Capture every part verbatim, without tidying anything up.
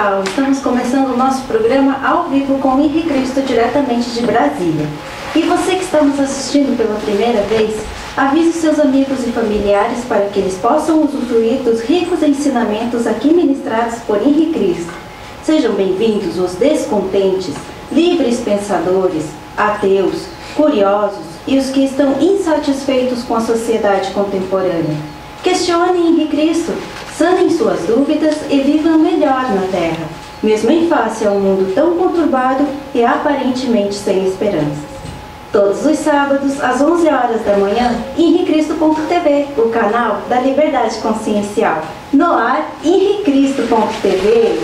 pessoal, estamos começando o nosso programa ao vivo com Henrique Cristo, diretamente de Brasília. E você que está nos assistindo pela primeira vez, avise seus amigos e familiares para que eles possam usufruir dos ricos ensinamentos aqui ministrados por Henrique Cristo. Sejam bem-vindos os descontentes, livres pensadores, ateus, curiosos e os que estão insatisfeitos com a sociedade contemporânea. Questionem Henrique Cristo, sanem suas dúvidas e vivam melhor na Terra, mesmo em face a um mundo tão conturbado e aparentemente sem esperanças. Todos os sábados, às onze horas da manhã, henrique cristo ponto t v, o canal da Liberdade Consciencial. No ar, henrique cristo ponto t v.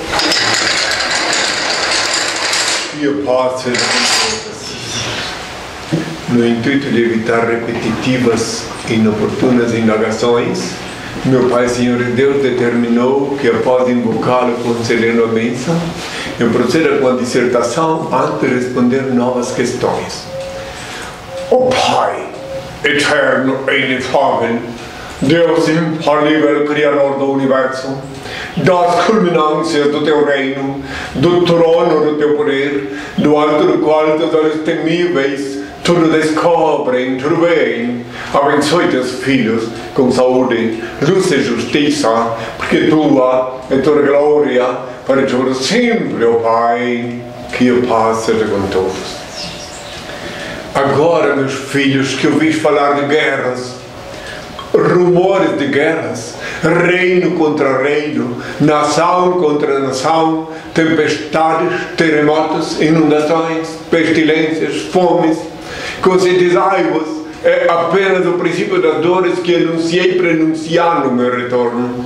Io passo no intuito de evitar repetitivas e inoportunas indagações, meu Pai Senhor e Deus determinou que após invocá-lo concedendo a bênção, eu proceda com a dissertação antes de responder novas questões. Ó Pai, eterno e inefável, Deus infalível, Criador do Universo, das culminâncias do Teu reino, do trono do Teu poder, do alto do qual Teus olhos temíveis tudo descobrem, tudo veem. Abençoe Teus filhos com saúde, luz e justiça, porque Tua é Tua glória para todo sempre, ó Pai, que a paz seja com todos. Agora, meus filhos, que ouvis falar de guerras, rumores de guerras, reino contra reino, nação contra nação, tempestades, terremotos, inundações, pestilências, fomes, conscientizai-vos, é apenas o princípio das dores que anunciei para anunciar no meu retorno.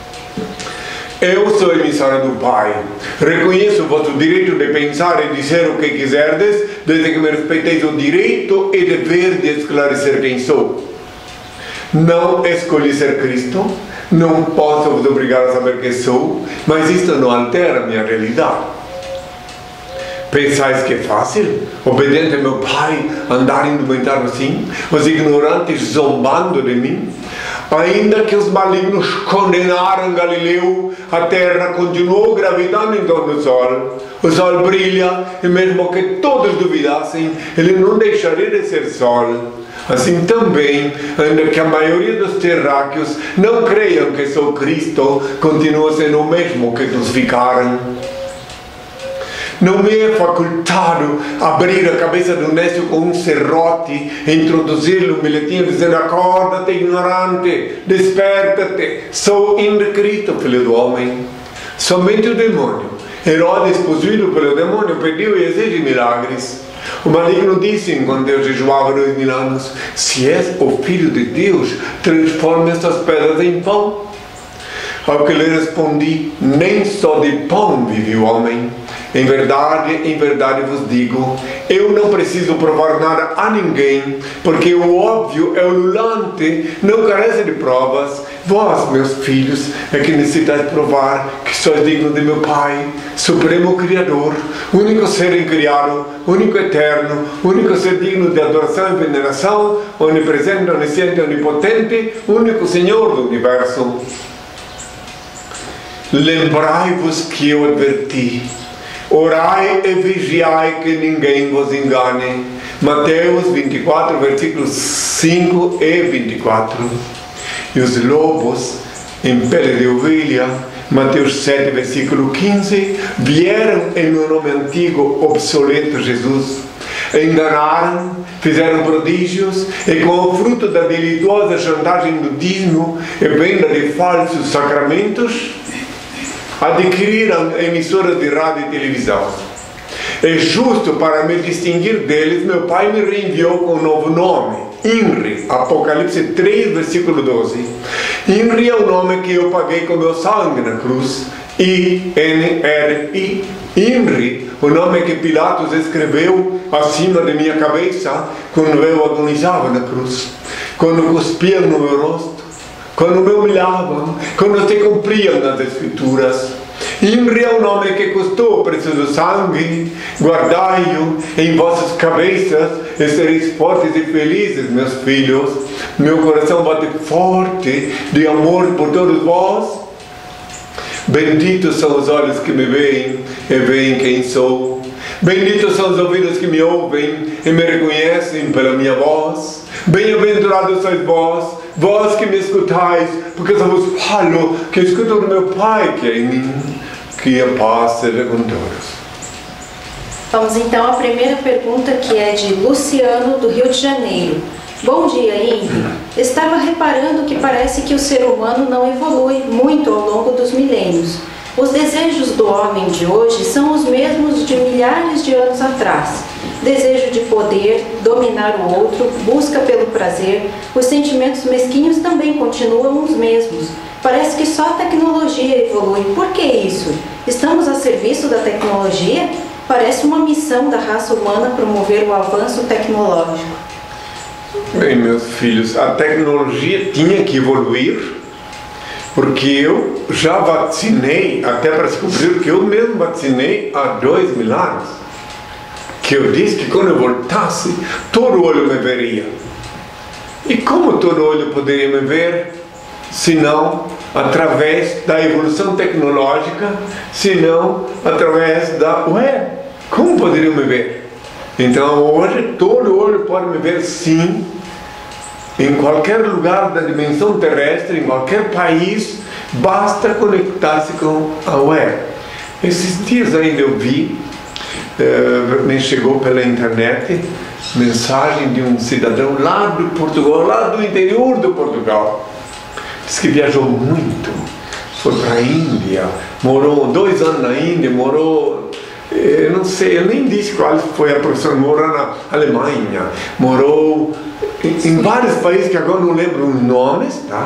Eu sou emissário do Pai, reconheço o vosso direito de pensar e dizer o que quiserdes, desde que me respeiteis o direito e dever de esclarecer quem sou. Não escolhi ser Cristo, não posso vos obrigar a saber quem sou, mas isto não altera a minha realidade. Pensais que é fácil, obediente a meu Pai, andar indumentado assim, os ignorantes zombando de mim? Ainda que os malignos condenaram Galileu, a terra continuou gravitando em torno do sol. O sol brilha, e mesmo que todos duvidassem, ele não deixaria de ser sol. Assim também, ainda que a maioria dos terráqueos não creiam que sou Cristo, continua sendo o mesmo que crucificaram. Não me é facultado abrir a cabeça do nécio com um serrote e introduzir-lhe um bilhetinho dizendo: acorda-te, ignorante, desperta-te, sou Henrique Cristo, filho do homem. Somente o demônio, Herodes, possuído pelo demônio, pediu e exige milagres. O maligno disse, enquanto Deus jejuava dois mil anos: se és o Filho de Deus, transforme estas pedras em pão. Ao que lhe respondi: nem só de pão vive o homem. Em verdade, em verdade vos digo, eu não preciso provar nada a ninguém, porque o óbvio é ululante, não carece de provas. Vós, meus filhos, é que necessitais provar que sois dignos de meu Pai, Supremo Criador, único ser incriado, único eterno, único ser digno de adoração e veneração, onipresente, onisciente, onipotente, único Senhor do Universo. Lembrai-vos que eu adverti. Orai e vigiai que ninguém vos engane. Mateus vinte e quatro, versículos cinco e vinte e quatro. E os lobos em pele de ovelha, Mateus sete, versículo quinze, vieram em meu nome antigo, obsoleto Jesus. Enganaram, fizeram prodígios e com o fruto da delituosa chantagem do dízimo e venda de falsos sacramentos, adquiriram emissoras de rádio e televisão. É justo para me distinguir deles, meu Pai me reenviou com um novo nome, Inri, Apocalipse três, versículo doze. Inri é o nome que eu paguei com meu sangue na cruz, I N R I. Inri, o nome que Pilatos escreveu acima de minha cabeça quando eu agonizava na cruz, quando cuspiam no meu rosto, quando me humilhavam, quando se cumpriam as escrituras. Inri é o nome que custou o preço do sangue. Guardai-o em vossas cabeças e sereis fortes e felizes, meus filhos. Meu coração bate forte de amor por todos vós. Benditos são os olhos que me veem e veem quem sou. Benditos são os ouvidos que me ouvem e me reconhecem pela minha voz. Bem-aventurados sois vós, vós que me escutais, porque eu vos falo que escuto do meu Pai que é em mim. Que a paz seja com todos. Vamos então à primeira pergunta, que é de Luciano, do Rio de Janeiro. Bom dia, Henri. Estava reparando que parece que o ser humano não evolui muito ao longo dos milênios. Os desejos do homem de hoje são os mesmos de milhares de anos atrás. Desejo de poder, dominar o outro, busca pelo prazer. Os sentimentos mesquinhos também continuam os mesmos. Parece que só a tecnologia evolui. Por que isso? Estamos a serviço da tecnologia? Parece uma missão da raça humana promover o avanço tecnológico. Bem, meus filhos, a tecnologia tinha que evoluir, porque eu já vacinei, até para descobrir que eu mesmo vacinei há dois mil anos, que eu disse que quando eu voltasse, todo olho me veria. E como todo olho poderia me ver, se não através da evolução tecnológica, se não através da web? Como poderiam me ver? Então hoje todo olho pode me ver, sim, em qualquer lugar da dimensão terrestre, em qualquer país, basta conectar-se com a web. Esses dias ainda eu vi, uh, me chegou pela internet, mensagem de um cidadão lá do Portugal, lá do interior do Portugal. Diz que viajou muito, foi para a Índia, morou dois anos na Índia, morou... Eu não sei, eu nem disse qual foi a profissão, morou na Alemanha, morou em, em vários países que agora não lembro os nomes, tá?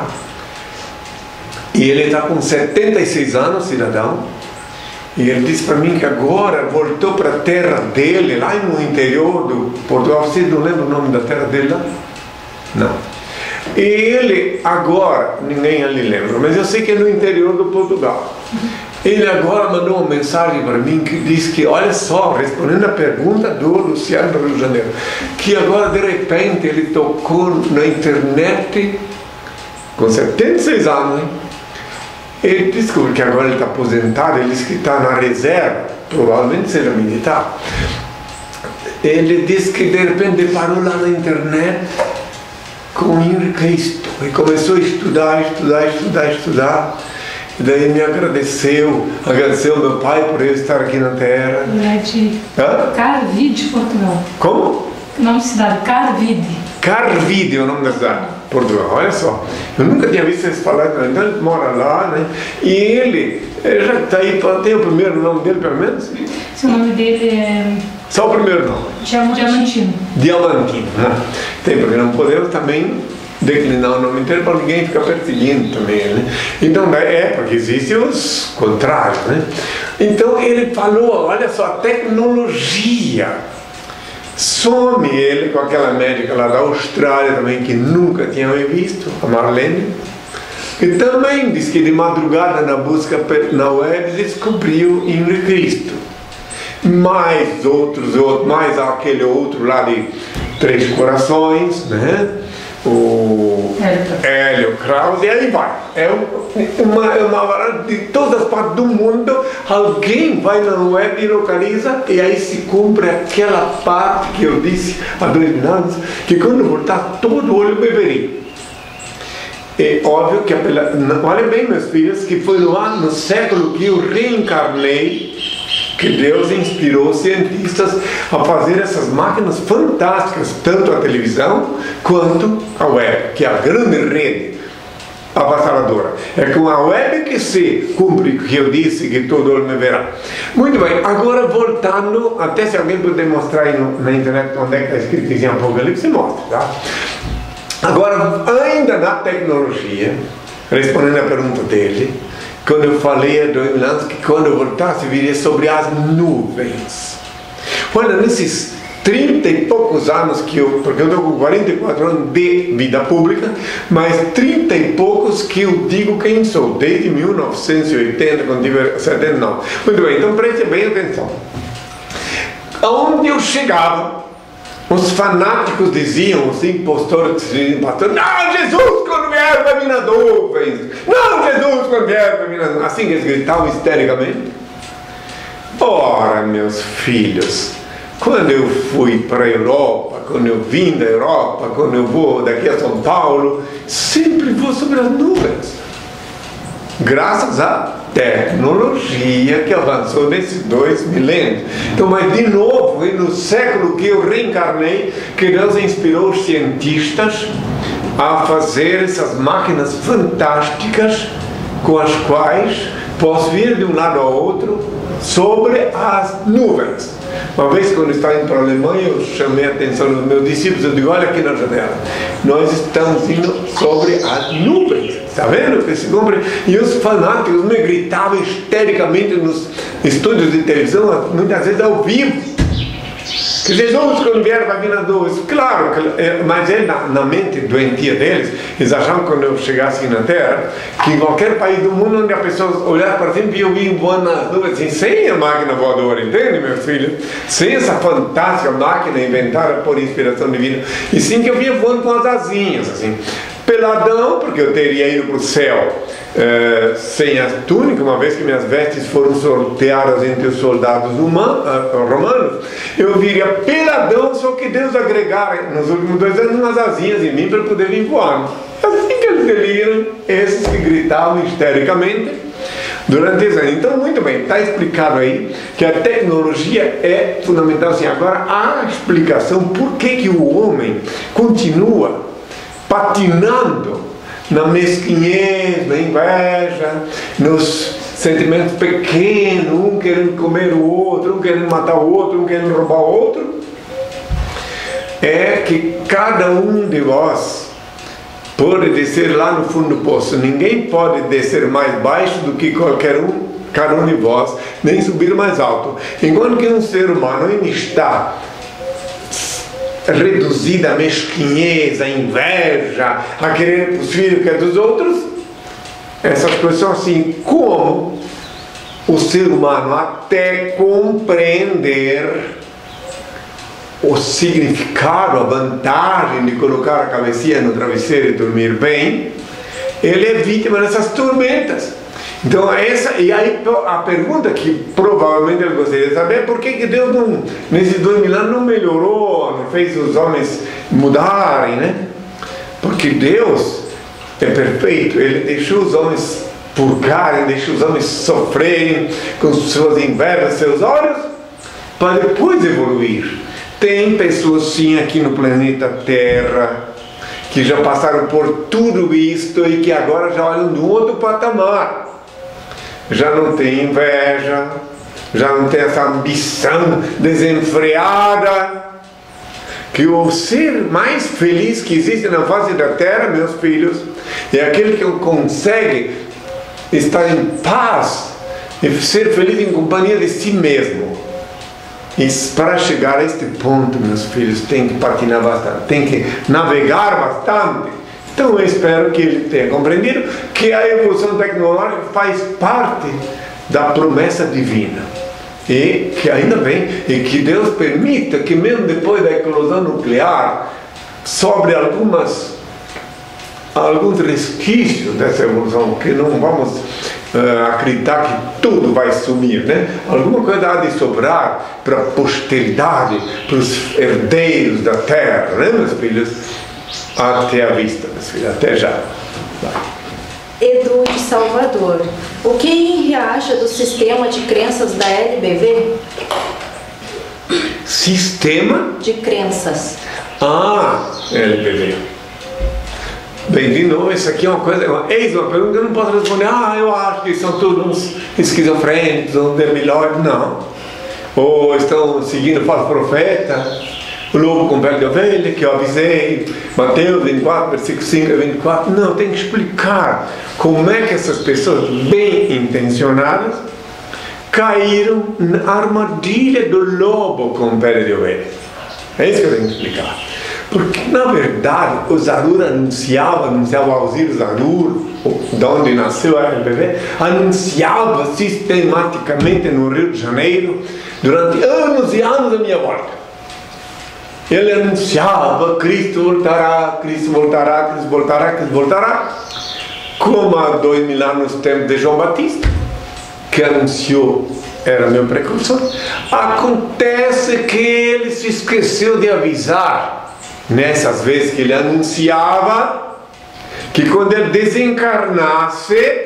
E ele está com setenta e seis anos, cidadão, e ele disse para mim que agora voltou para a terra dele, lá no interior do Portugal. Vocês não lembram o nome da terra dele lá? Não. E ele agora, ninguém ali lembra, mas eu sei que é no interior do Portugal. Ele agora mandou uma mensagem para mim que diz que, olha só, respondendo a pergunta do Luciano do Rio de Janeiro, que agora de repente ele tocou na internet com setenta e seis anos, hein? Ele descobriu que agora ele está aposentado, ele disse que está na reserva, provavelmente seja militar. Ele disse que de repente parou lá na internet com o Henri Cristo e começou a estudar, estudar, estudar, estudar. E daí me agradeceu, agradeceu ao meu pai por ele estar aqui na terra. Ele é de Carvide, Portugal. Como? O nome da cidade, Carvide. Carvide é o nome da cidade, Portugal, olha só. Eu nunca tinha visto eles falarem, então ele mora lá, né? E ele, ele já está aí, tem o primeiro nome dele pelo menos? O nome dele é... Só o primeiro nome? Diamantino. Diamantino, né? Tem, porque não podemos também declinar o nome inteiro para ninguém ficar perseguindo também, né? Então, é, porque existem os contrários, né? Então ele falou, olha só, a tecnologia. Some ele com aquela médica lá da Austrália também, que nunca tinha me visto, a Marlene, que também diz que de madrugada na busca na web descobriu Henri Cristo. Mais outros, outros, mais aquele outro lá de Três Corações, né? O Hélio Krause, e aí vai. É uma, uma de todas as partes do mundo, alguém vai na web e localiza, e aí se cumpre aquela parte que eu disse há dois mil anos, que quando voltar todo olho beberia. É óbvio que, olhem bem, meus filhos, que foi no, ano, no século que eu reencarnei, que Deus inspirou cientistas a fazer essas máquinas fantásticas, tanto a televisão quanto a web, que é a grande rede avassaladora. É com a web que se cumpre o que eu disse, que todo olho me verá. Muito bem, agora voltando, até se alguém puder mostrar aí no, na internet onde é que está escrito em Apocalipse, mostra, tá? Agora, ainda na tecnologia, respondendo a pergunta dele, quando eu falei há dois mil anos que quando eu voltasse viria sobre as nuvens. Olha, nesses trinta e poucos anos que eu, porque eu estou com quarenta e quatro anos de vida pública, mas trinta e poucos que eu digo quem sou, desde mil novecentos e oitenta, quando tive setenta e nove. Muito bem, então preste bem atenção. Aonde eu chegava, os fanáticos diziam, os impostores diziam, pastor, não, Jesus, quando vier vier vai vir nas nuvens. Não, Jesus, quando vier vai vir nas nuvens. Assim que eles gritavam histericamente. Ora, meus filhos, quando eu fui para a Europa, quando eu vim da Europa, quando eu vou daqui a São Paulo, sempre vou sobre as nuvens. Graças à tecnologia que avançou nesses dois milênios. Então, mas de novo, e no século que eu reencarnei, que Deus inspirou os cientistas a fazer essas máquinas fantásticas com as quais posso vir de um lado ao outro sobre as nuvens. Uma vez, quando eu estava indo para a Alemanha, eu chamei a atenção dos meus discípulos, eu digo, olha aqui na janela, nós estamos indo sobre as nuvens, está vendo? Que se cumpre? E os fanáticos me gritavam histericamente nos estúdios de televisão, muitas vezes ao vivo, que Jesus, quando vier, vai vir nas nuvens. Claro, mas é na, na mente doentia deles, eles achavam que quando eu chegasse aqui na Terra, que em qualquer país do mundo onde a pessoa olhar para cima e eu ia voando nas nuvens, assim, sem a máquina voadora, entende, meus filhos? Sem essa fantástica máquina inventada por inspiração divina, e sim que eu vinha voando com as asinhas, assim, peladão, porque eu teria ido para o céu uh, sem a túnica, uma vez que minhas vestes foram sorteadas entre os soldados humanos, uh, romanos, eu viria peladão, só que Deus agregara nos últimos dois anos umas asinhas em mim para poder vir voar. Assim que eles deliram, esses que gritavam histericamente durante esse ano. Então, muito bem, está explicado aí que a tecnologia é fundamental. Assim, agora, a explicação por que, que o homem continua patinando na mesquinhez, na inveja, nos sentimentos pequenos, um querendo comer o outro, um querendo matar o outro, um querendo roubar o outro, é que cada um de vós pode descer lá no fundo do poço. Ninguém pode descer mais baixo do que qualquer um, cada um de vós, nem subir mais alto. Enquanto que um ser humano ainda está reduzida a mesquinhez, a inveja, a querer os filhos que é dos outros, essas coisas são assim, como o ser humano até compreender o significado, a vantagem de colocar a cabecinha no travesseiro e dormir bem, ele é vítima dessas tormentas. Então, essa, e aí a pergunta que provavelmente ele gostaria de saber é por que, que Deus não, nesses dois mil anos não melhorou, não fez os homens mudarem, né? Porque Deus é perfeito, Ele deixou os homens purgarem, deixou os homens sofrerem com suas invejas, seus olhos, para depois evoluir. Tem pessoas sim aqui no planeta Terra que já passaram por tudo isto e que agora já olham de um outro patamar. Já não tem inveja, já não tem essa ambição desenfreada, que o ser mais feliz que existe na face da terra, meus filhos, é aquele que consegue estar em paz e ser feliz em companhia de si mesmo. E para chegar a este ponto, meus filhos, tem que patinar bastante, tem que navegar bastante. Então eu espero que ele tenha compreendido que a evolução tecnológica faz parte da promessa divina. E que ainda bem, e que Deus permita que mesmo depois da eclosão nuclear, sobre algumas, alguns resquícios dessa evolução, que não vamos uh, acreditar que tudo vai sumir, né? Alguma coisa há de sobrar para a posteridade, para os herdeiros da terra, né, meus filhos? Até a vista, meus filhos, até já. Vai. Edu de Salvador. O que Henri acha do sistema de crenças da L B V? Sistema? De crenças. Ah, L B V. Bem, de novo, isso aqui é uma coisa, eis uma pergunta que eu não posso responder. Ah, eu acho que são todos esquizofrênicos, uns debilóides. Não. Ou estão seguindo o falso profeta, o lobo com pele de ovelha, que eu avisei, Mateus vinte e quatro, versículo cinco a vinte e quatro. Não, tem que explicar como é que essas pessoas bem intencionadas caíram na armadilha do lobo com pele de ovelha. É isso que eu tenho que explicar. Porque, na verdade, o Zarur anunciava, anunciava o Alzir Zarur, de onde nasceu a L B V, anunciava sistematicamente no Rio de Janeiro, durante anos e anos da minha volta. ele anunciava: Cristo voltará, Cristo voltará, Cristo voltará, Cristo voltará, como há dois mil anos no tempo de João Batista, que anunciou, era meu precursor. Acontece que ele se esqueceu de avisar, nessas vezes que ele anunciava, que quando ele desencarnasse,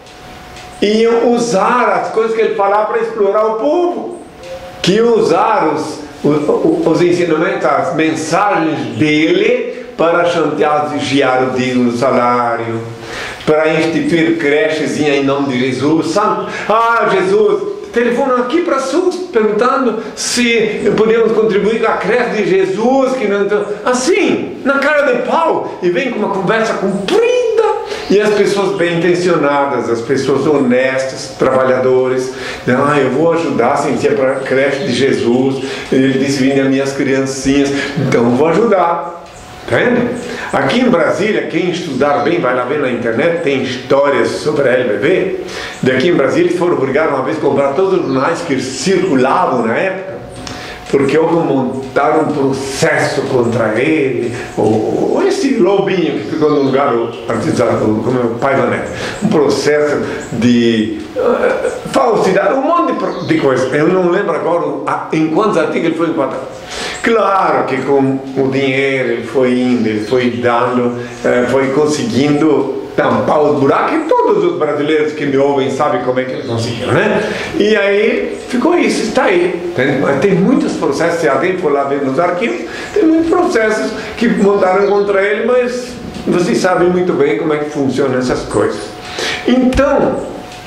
iam usar as coisas que ele falava para explorar o povo, que iam usar os, os, os ensinamentos, as mensagens dele para chantagear o dízimo do salário, para instituir creches em nome de Jesus. Sabe? Ah, Jesus, telefonam aqui para SUS perguntando se podemos contribuir com a creche de Jesus, que não... assim, na cara de pau, e vem com uma conversa comprida. E as pessoas bem intencionadas, as pessoas honestas, trabalhadores, ah, eu vou ajudar sem ser para a creche de Jesus, ele disse: vinde as minhas criancinhas, então eu vou ajudar. Entende? Aqui em Brasília, quem estudar bem, vai lá ver na internet, tem histórias sobre a L B V. Daqui em Brasília eles foram obrigados uma vez a comprar todos os jornais que circulavam na época, porque houve montar um processo contra ele, ou, ou esse lobinho que ficou no lugar artesano, como é o Paiva Neto, um processo de uh, falsidade, um monte de, de coisas. Eu não lembro agora em quantos artigos ele foi enquadrado. Claro que com o dinheiro ele foi indo, ele foi dando, uh, foi conseguindo tampar os buracos, e todos os brasileiros que me ouvem sabem como é que eles conseguiram, né? E aí ficou isso, está aí. Tem, tem muitos processos, se alguém for lá ver nos arquivos, tem muitos processos que montaram contra ele, mas vocês sabem muito bem como é que funcionam essas coisas. Então,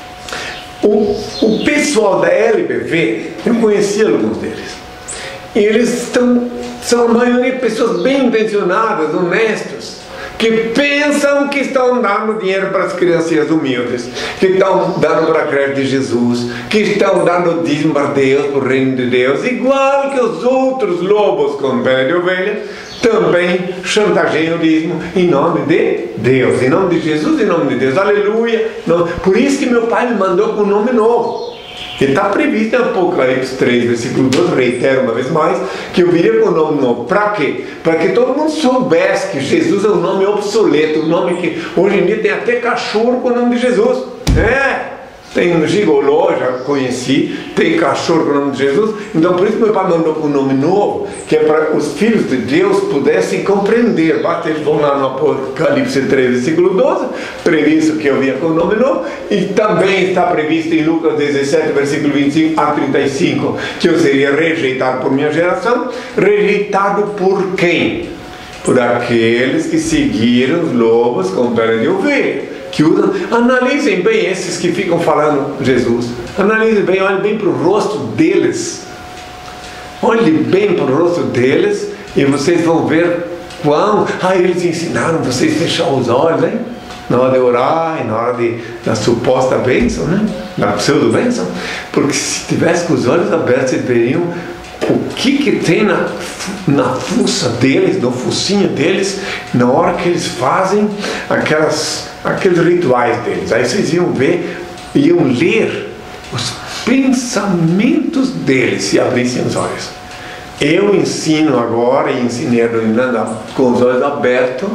o, o pessoal da L B V, eu conheci alguns deles, e eles estão, são a maioria pessoas bem intencionadas, honestas, que pensam que estão dando dinheiro para as criancinhas humildes, que estão dando para a creche de Jesus, que estão dando dízimo para Deus, para o reino de Deus, igual que os outros lobos com pele de ovelha também chantageiam o dízimo em nome de Deus, em nome de Jesus, em nome de Deus, aleluia. Por isso que meu pai me mandou com um nome novo, que está previsto em Apocalipse três, versículo doze, reitero uma vez mais, que eu viria com o nome novo. Para quê? Para que todo mundo soubesse que Jesus é um nome obsoleto, um nome que hoje em dia tem até cachorro com o nome de Jesus. É, tem um gigolô, já conheci, tem cachorro com o nome de Jesus. Então por isso meu pai mandou com um nome novo, que é para os filhos de Deus pudessem compreender. Basta eles vão lá no Apocalipse três, versículo doze, previsto que eu vinha com o nome novo, e também está previsto em Lucas dezessete, versículo vinte e cinco a trinta e cinco, que eu seria rejeitado por minha geração. Rejeitado por quem? Por aqueles que seguiram os lobos com pele de ovelha, que usam. Analisem bem esses que ficam falando Jesus, analisem bem, olhem bem para o rosto deles, olhem bem para o rosto deles, e vocês vão ver quão, ah, eles ensinaram vocês a fechar os olhos, hein? Na hora de orar e na hora de, da suposta bênção, né? Da pseudo-bênção, porque se tivesse com os olhos abertos, vocês veriam o que que tem na, na fuça deles, no focinho deles, na hora que eles fazem aquelas, aqueles rituais deles. Aí vocês iam ver, iam ler os pensamentos deles, se abrissem os olhos. Eu ensino agora, e ensinei com os olhos abertos,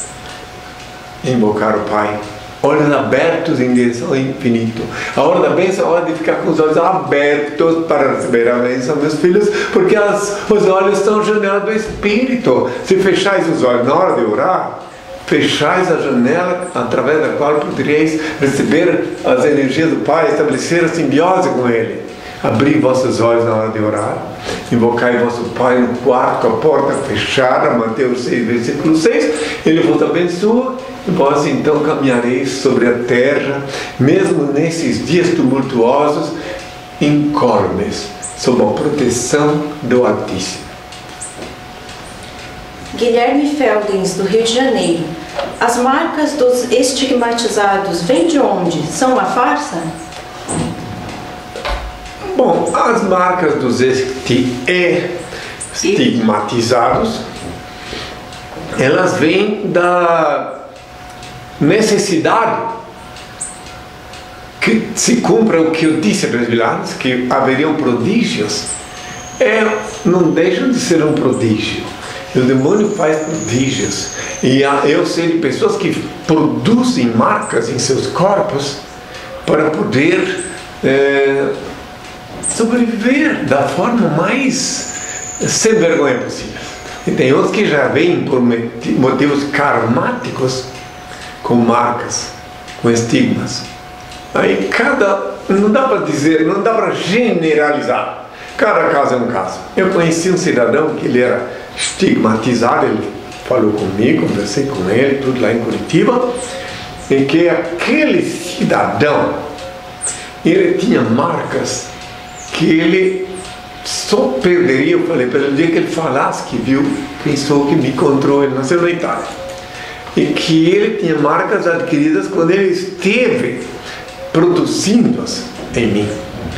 invocar o Pai, olhos abertos em direção ao infinito. A hora da bênção é a hora de ficar com os olhos abertos para receber a bênção, meus filhos, porque as, os olhos são janela do Espírito. Se fechais os olhos na hora de orar, fechais a janela através da qual poderíeis receber as energias do Pai, estabelecer a simbiose com Ele. Abri vossos olhos na hora de orar, invocai vosso Pai no quarto, com a porta fechada, Mateus seis, versículo seis, Ele vos abençoa, e vós então caminhareis sobre a terra, mesmo nesses dias tumultuosos, incólumes, sob a proteção do Altíssimo. Guilherme Feldens, do Rio de Janeiro. As marcas dos estigmatizados vêm de onde? São uma farsa? Bom, as marcas dos estigmatizados, elas vêm da necessidade que se cumpra o que eu disse para os vilanos, que haveriam prodígios. É, não deixam de ser um prodígio. O demônio faz prodígios. E eu sei de pessoas que produzem marcas em seus corpos para poder é, sobreviver da forma mais sem vergonha possível. E tem outros que já vêm por motivos karmáticos com marcas, com estigmas. Aí cada... não dá para dizer, não dá para generalizar. Cada caso é um caso. Eu conheci um cidadão que ele era estigmatizado, ele falou comigo, conversei com ele, tudo lá em Curitiba, em que aquele cidadão, ele tinha marcas que ele só perderia, eu falei, pelo dia que ele falasse que viu, pensou que me encontrou, ele nasceu na Itália. E que ele tinha marcas adquiridas quando ele esteve produzindo-as em mim.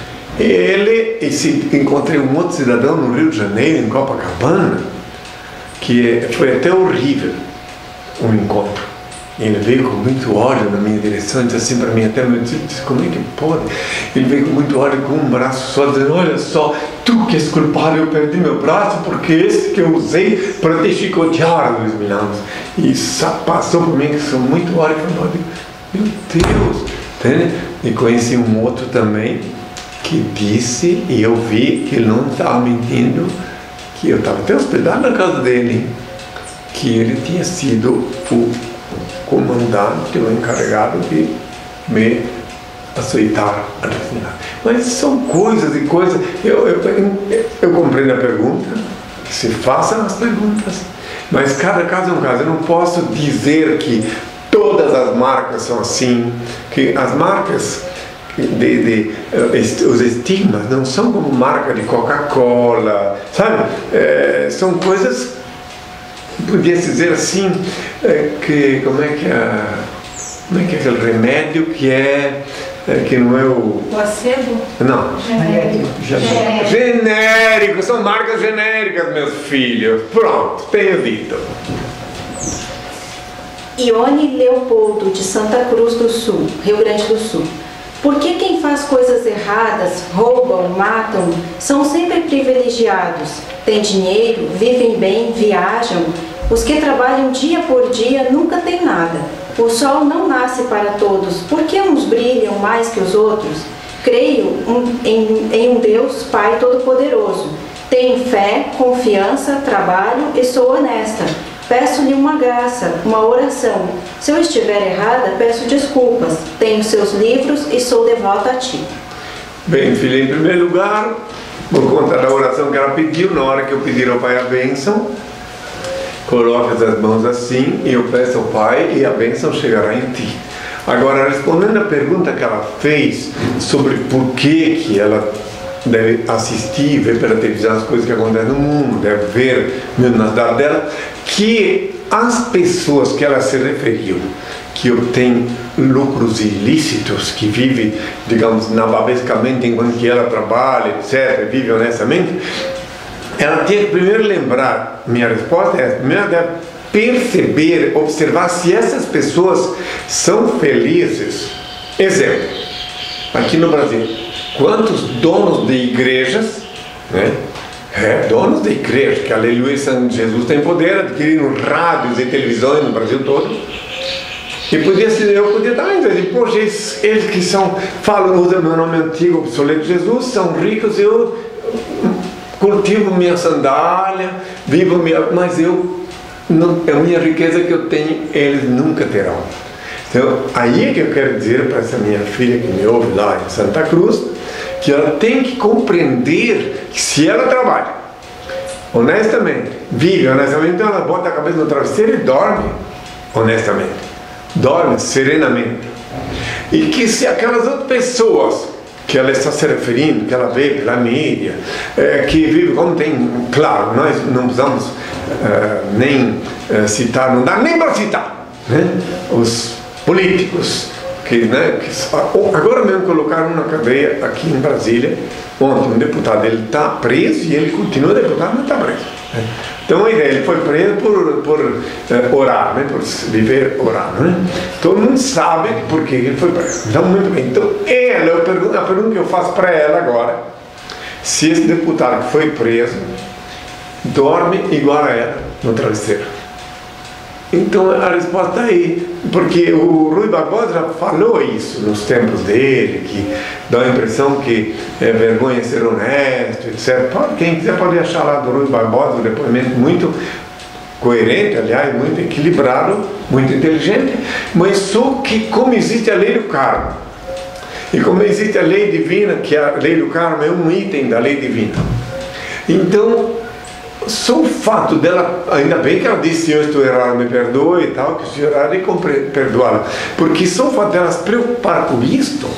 Ele, e se, encontrei um outro cidadão no Rio de Janeiro, em Copacabana, que foi até horrível um encontro. Ele veio com muito ódio na minha direção, disse assim para mim, até me disse, como é que pode? Ele veio com muito ódio, com um braço só, dizendo, olha só, tu que és culpado, eu perdi meu braço, porque esse que eu usei para te chicotear há dois mil anos. E passou por mim, que sou muito ódio, e falou, meu Deus, entende? E conheci um outro também, que disse, e eu vi que ele não estava mentindo, que eu estava até hospedado na casa dele, que ele tinha sido o comandante, o encarregado de me aceitar a definir. Mas são coisas e coisas. Eu, eu, eu, eu compreendo a pergunta, que se façam as perguntas, mas cada caso é um caso. Eu não posso dizer que todas as marcas são assim, que as marcas De, de, uh, os estigmas não são como marca de Coca-Cola, sabe? É, são coisas, podia-se dizer assim, é, que como é que é, como é que é aquele remédio que é, é que não é o placebo? Não. Genérico. Genérico. Genérico, são marcas genéricas, meus filhos. Pronto, tenho dito. Ione Leopoldo, de Santa Cruz do Sul, Rio Grande do Sul. Por que quem faz coisas erradas, roubam, matam, são sempre privilegiados? Têm dinheiro, vivem bem, viajam. Os que trabalham dia por dia nunca têm nada. O sol não nasce para todos. Por que uns brilham mais que os outros? Creio um, em, em um Deus Pai Todo-Poderoso. Tenho fé, confiança, trabalho e sou honesta. Peço-lhe uma graça, uma oração. Se eu estiver errada, peço desculpas. Tenho seus livros e sou devota a ti. Bem, filha, em primeiro lugar, por conta da oração que ela pediu, na hora que eu pedir ao Pai a bênção, coloque as mãos assim e eu peço ao Pai e a bênção chegará em ti. Agora, respondendo a pergunta que ela fez sobre por que que ela deve assistir, ver pela televisão as coisas que acontecem no mundo, deve ver mesmo nas datas dela, que as pessoas que ela se referiu, que obtêm lucros ilícitos, que vivem, digamos, nababescamente enquanto que ela trabalha, etcétera, vive honestamente, ela tem que primeiro lembrar, minha resposta é, primeiro deve perceber, observar se essas pessoas são felizes. Exemplo, aqui no Brasil, quantos donos de igrejas, né? É, donos de igreja, que aleluia, São Jesus tem poder, adquirindo rádios e televisões no Brasil todo. E podia ser, eu podia dar ainda, poxa, eles, eles que são, falam, usam meu nome antigo, obsoleto Jesus, são ricos, eu cultivo minha sandália, vivo minha, mas eu, não, a minha riqueza que eu tenho, eles nunca terão. Então, aí é que eu quero dizer para essa minha filha que me ouve lá em Santa Cruz, que ela tem que compreender que se ela trabalha honestamente, vive honestamente, então ela bota a cabeça no travesseiro e dorme honestamente, dorme serenamente. E que se aquelas outras pessoas que ela está se referindo, que ela vê pela mídia, é, que vive como tem, claro, nós não precisamos é, nem é, citar, não dá nem para citar, né? Os políticos que, né, que agora mesmo colocaram na cadeia aqui em Brasília, ontem um deputado, ele está preso e ele continua deputado, mas está preso, né? Então a ideia, ele foi preso por, por uh, orar, né, por viver orando, né? Todo mundo sabe por que ele foi preso. Então, muito bem. Então, ela, eu pergunto, a pergunta que eu faço para ela agora, se esse deputado que foi preso dorme igual a ela, no travesseiro. Então a resposta é aí, porque o Rui Barbosa já falou isso nos tempos dele, que dá a impressão que é vergonha ser honesto, etcétera. Quem quiser pode achar lá do Rui Barbosa um depoimento muito coerente, aliás, muito equilibrado, muito inteligente, mas só que como existe a lei do karma, e como existe a lei divina, que a lei do karma é um item da lei divina, então só o fato dela, ainda bem que ela disse: se eu estou errado, me perdoe e tal, que o Senhor há de perdoá-la, porque só o fato dela se preocupar com isto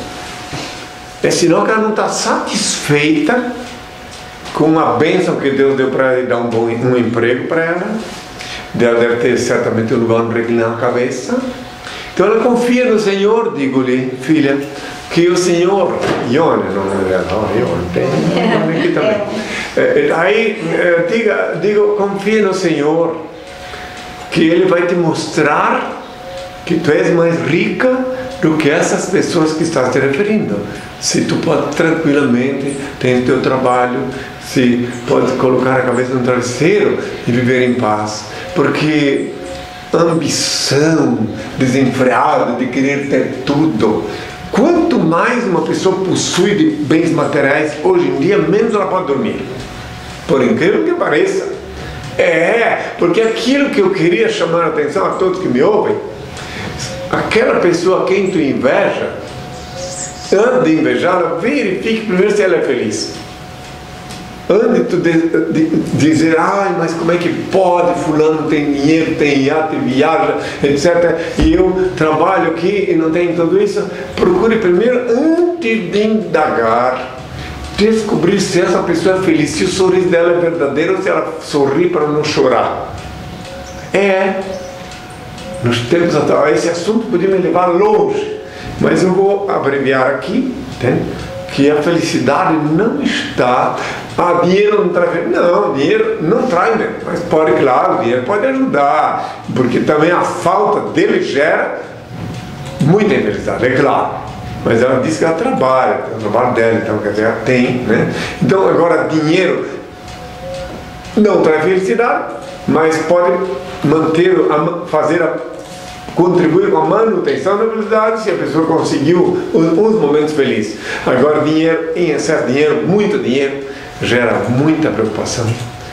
é sinal que ela não está satisfeita com a bênção que Deus deu para ela, dar um bom um emprego para ela. Ela deve ter certamente um lugar para reclinar a cabeça. Então ela confia no Senhor. Digo-lhe, filha, que o Senhor, Ione, não é verdade, Ione, tem Ione aqui também. É, aí, é, diga, digo, confia no Senhor, que Ele vai te mostrar que tu és mais rica do que essas pessoas que estás te referindo. Se tu pode tranquilamente ter teu trabalho, se pode colocar a cabeça no travesseiro e viver em paz, porque ambição desenfreada de querer ter tudo, quanto mais uma pessoa possui de bens materiais hoje em dia, menos ela pode dormir, por incrível que pareça. É, porque aquilo que eu queria chamar a atenção a todos que me ouvem, aquela pessoa a quem tu inveja, antes de invejá-la, verifique primeiro se ela é feliz. Antes de, de, de dizer: ai, mas como é que pode, fulano tem dinheiro, tem iate, viaja, etcétera, e eu trabalho aqui e não tenho tudo isso. Procure primeiro, antes de indagar, descobrir se essa pessoa é feliz, se o sorriso dela é verdadeiro ou se ela sorri para não chorar. É, nos tempos atuais, esse assunto podia me levar longe, mas eu vou abreviar aqui, entende? Que a felicidade não está, ah, dinheiro não traz, não, dinheiro não traz, né? Mas pode, claro, o dinheiro pode ajudar, porque também a falta dele gera muita infelicidade, é claro, mas ela diz que ela trabalha, tem o trabalho dela, então quer dizer, ela tem, né? Então agora, dinheiro não traz felicidade, mas pode manter, fazer a contribuir com a manutenção da felicidade se a pessoa conseguiu uns momentos felizes. Agora, dinheiro, em excesso de dinheiro, muito dinheiro, gera muita preocupação,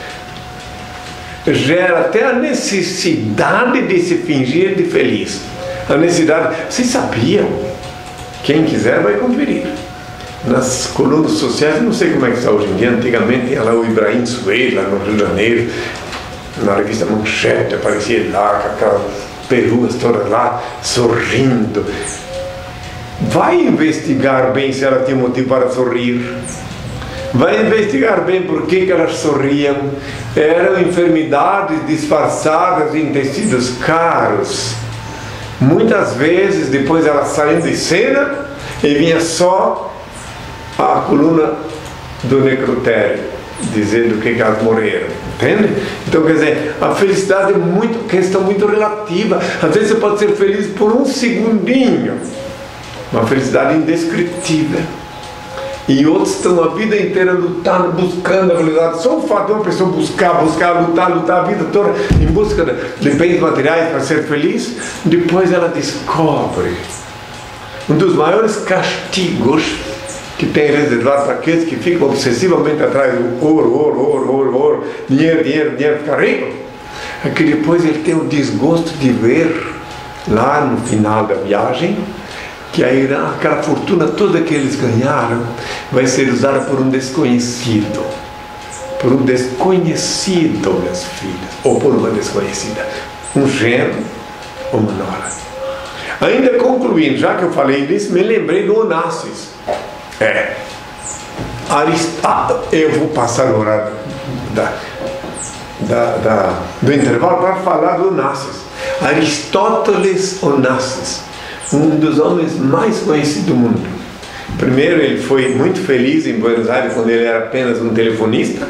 gera até a necessidade de se fingir de feliz. A necessidade, vocês sabiam? Quem quiser vai conferir nas colunas sociais, não sei como é que está hoje em dia. Antigamente tinha lá o Ibrahim Suez, lá no Rio de Janeiro, na revista Manchete, aparecia lá com aquelas peruas todas lá, sorrindo. Vai investigar bem se ela tinha motivo para sorrir. Vai investigar bem por que, que elas sorriam. Eram enfermidades disfarçadas em tecidos caros. Muitas vezes depois elas saíam de cena e vinha só a coluna do necrotério dizendo que elas morreram, entende? Então, quer dizer, a felicidade é muito, questão muito relativa. Às vezes você pode ser feliz por um segundinho, uma felicidade indescritível, e outros estão a vida inteira lutando, buscando a felicidade. Só o fato de uma pessoa buscar, buscar, lutar, lutar a vida toda em busca de bens materiais para ser feliz, depois ela descobre um dos maiores castigos que tem reservado para aqueles que ficam obsessivamente atrás do ouro, ouro, ouro, ouro, ouro, dinheiro, dinheiro, dinheiro, ficar rico, é que depois ele tem o desgosto de ver lá no final da viagem que aí aquela fortuna toda que eles ganharam vai ser usada por um desconhecido, por um desconhecido, meus filhos, ou por uma desconhecida, um genro ou uma nora. Ainda concluindo, já que eu falei disso, me lembrei do Onassis. É, Aristóteles, eu vou passar o horário da, da, da, do intervalo para falar do Onassis. Aristóteles Onassis, um dos homens mais conhecidos do mundo. Primeiro, ele foi muito feliz em Buenos Aires quando ele era apenas um telefonista.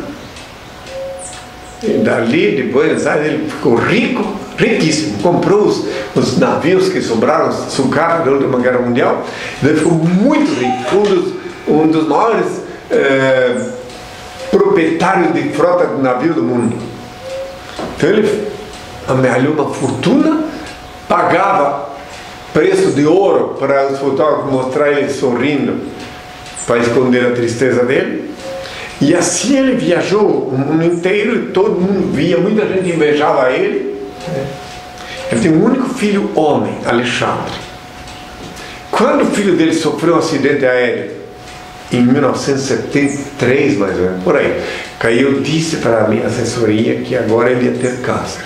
E dali de Buenos Aires ele ficou rico, riquíssimo, comprou os, os navios que sobraram, sucatas da última guerra mundial. Ele ficou muito rico, um dos, um dos maiores é, proprietários de frota de navio do mundo. Então ele amealhou uma fortuna, pagava preço de ouro para os fotógrafos mostrar ele sorrindo, para esconder a tristeza dele. E assim ele viajou o mundo inteiro e todo mundo via, muita gente invejava ele. Ele tem um único filho homem, Alexandre. Quando o filho dele sofreu um acidente aéreo, em mil novecentos e setenta e três, mais ou menos, por aí, caiu, disse para a minha assessoria que agora ele ia ter câncer.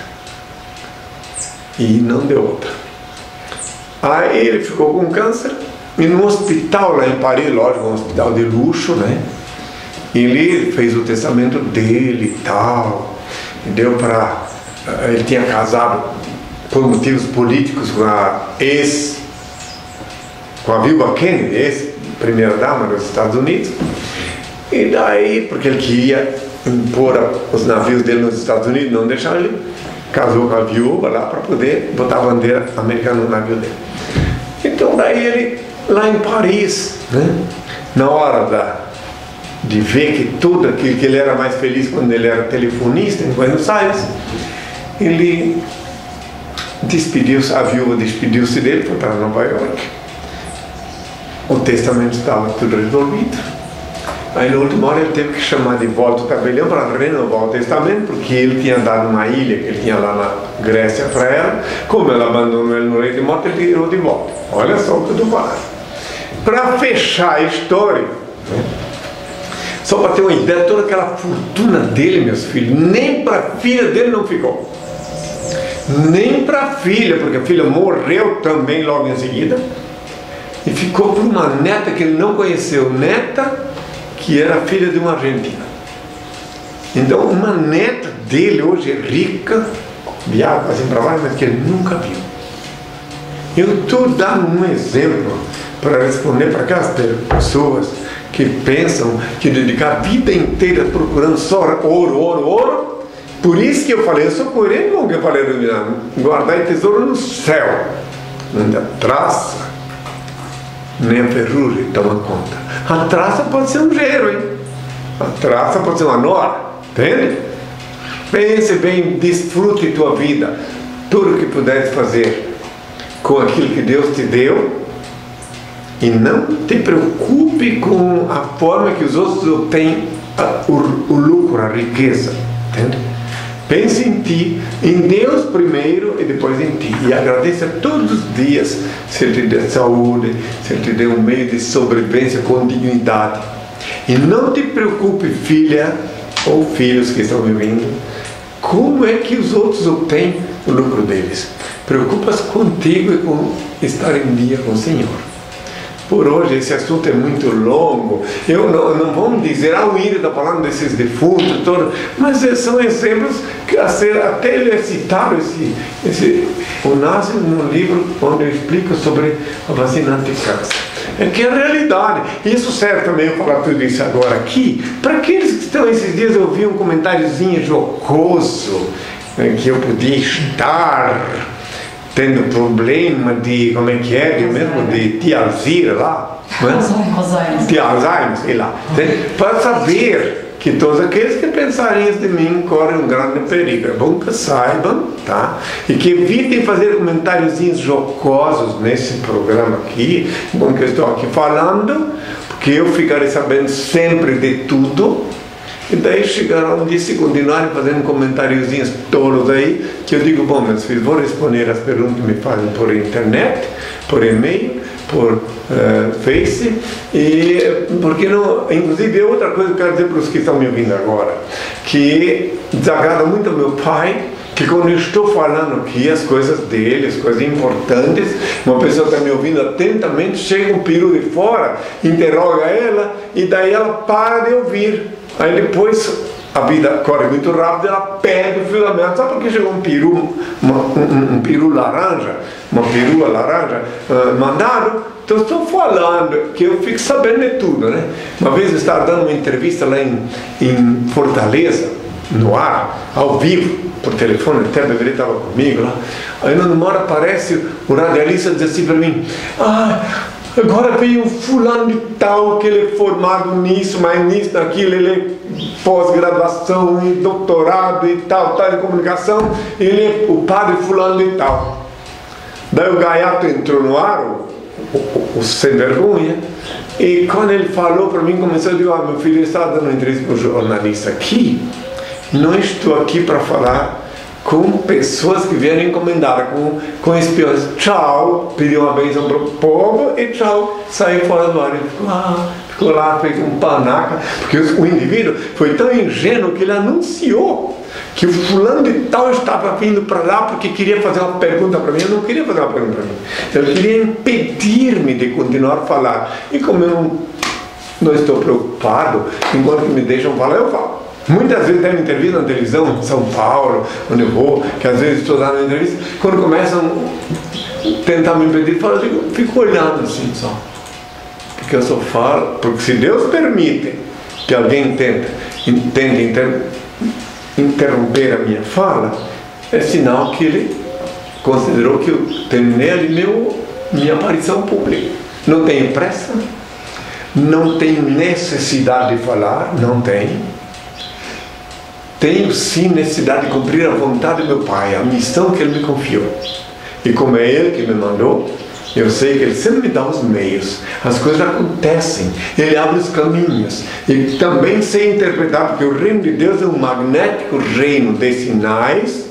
E não deu outra. Aí ele ficou com câncer, e no hospital lá em Paris, lógico, um hospital de luxo, né? Ele fez o testamento dele e tal, e deu para... Ele tinha casado por motivos políticos com a ex, com a viúva Kennedy, ex-primeira dama dos Estados Unidos, e daí, porque ele queria impor os navios dele nos Estados Unidos, não deixar ele, casou com a viúva lá para poder botar a bandeira americana no navio dele. Então daí ele, lá em Paris, né, na hora da de ver que tudo aquilo que ele era mais feliz quando ele era telefonista em Buenos Aires, ele despediu-se, a viúva despediu-se dele, foi para Nova York. O testamento estava tudo resolvido. Aí na última hora ele teve que chamar de volta o tabelião para renovar o testamento, porque ele tinha dado uma ilha que ele tinha lá na Grécia para ela. Como ela abandonou ele no leito de morte, ele tirou de volta. Olha só o que eu estou falando. Para fechar a história, né? Só para ter uma ideia, toda aquela fortuna dele, meus filhos, nem para a filha dele não ficou. Nem para a filha, porque a filha morreu também logo em seguida. E ficou por uma neta que ele não conheceu, neta que era filha de um argentino. Então, uma neta dele hoje é rica, viaja assim para lá, mas que ele nunca viu. Eu estou dando um exemplo para responder para aquelas pessoas que pensam que dedicar a vida inteira procurando só ouro, ouro, ouro. Por isso que eu falei, eu sou coerente com o que eu falei, guardar tesouro no céu, onde a traça nem a ferrugem toma conta. A traça pode ser um gero, hein? A traça pode ser uma nora, entende? Pense bem, desfrute tua vida, tudo o que puderes fazer com aquilo que Deus te deu. E não te preocupe com a forma que os outros obtêm o, o lucro, a riqueza. Entende? Pense em ti, em Deus primeiro e depois em ti. E agradeça todos os dias se Ele te deu saúde, se Ele te deu um meio de sobrevivência com dignidade. E não te preocupe, filha ou filhos que estão me ouvindo, como é que os outros obtêm o lucro deles. Preocupas contigo e com estar em dia com o Senhor. Por hoje esse assunto é muito longo. Eu não, não vamos dizer, ah, o Índio está falando desses defuntos, todo, mas são exemplos que a ser, até ele é citado esse, esse, o Nácio no livro onde eu explico sobre a vacina anti-câncer. É que é a realidade. Isso serve também, eu falar tudo isso agora aqui, para aqueles que estão esses dias, eu vi um comentáriozinho jocoso, né, que eu podia estar tendo problema de, como é que é, de mesmo de tia Alzira lá, Alzheimer, tia Alzheimer, sei lá, para saber que todos aqueles que pensarem isso de mim correm um grande perigo. É bom que saibam, tá? E que evitem fazer comentáriozinhos jocosos nesse programa aqui, bom que eu estou aqui falando, porque eu ficarei sabendo sempre de tudo. E daí chegará um dia, se continuarem fazendo comentáriozinhos tolos aí, que eu digo, bom, meus filhos, vou responder as perguntas que me fazem por internet, por e-mail, por uh, Face, e porque não, inclusive é outra coisa que eu quero dizer para os que estão me ouvindo agora, que desagrada muito ao meu pai, que quando eu estou falando aqui as coisas dele, as coisas importantes, uma pessoa está me ouvindo atentamente, chega um peru de fora, interroga ela, e daí ela para de ouvir. Aí depois a vida corre muito rápido, ela perde o fio da meada, só porque chegou um peru, uma, um, um peru laranja, uma perua laranja uh, mandado. Então estou falando que eu fico sabendo de tudo, né? Uma vez eu estava dando uma entrevista lá em, em Fortaleza, no ar, ao vivo, por telefone, até a Beverê estava comigo lá. Aí numa hora aparece o radialista e diz assim para mim, ah, Agora veio um fulano de tal, que ele é formado nisso, mas nisso, naquilo, ele é pós-graduação e doutorado e tal, tal, em comunicação, ele é o padre fulano de tal. Daí o gaiato entrou no ar, o, o, o sem vergonha, e quando ele falou para mim, começou a dizer, ah, meu filho, ele está dando uma entrevista para o jornalista aqui, não estou aqui para falar com pessoas que vieram encomendadas, com, com espiões. Tchau, pediu uma bênção para o povo e tchau, saiu fora do ar. Ele ficou lá, ficou lá, fez um panaca, porque o indivíduo foi tão ingênuo que ele anunciou que o fulano de tal estava vindo para lá porque queria fazer uma pergunta para mim. Eu não queria fazer uma pergunta para mim. Ele queria impedir-me de continuar a falar. E como eu não, não estou preocupado, enquanto me deixam falar, eu falo. Muitas vezes tem entrevista na televisão, em São Paulo, onde eu vou, que às vezes estou dando entrevista, quando começam a tentar me impedir, eu fico, fico olhando assim só. Porque eu só falo, porque se Deus permite que alguém tente, tente inter, interromper a minha fala, é sinal que ele considerou que eu terminei ali meu, minha aparição pública. Não tenho pressa, não tenho necessidade de falar, não tenho. Tenho sim necessidade de cumprir a vontade do meu Pai, a missão que Ele me confiou. E como é Ele que me mandou, eu sei que Ele sempre me dá os meios. As coisas acontecem, Ele abre os caminhos. E também sei interpretar, porque o reino de Deus é um magnético reino de sinais,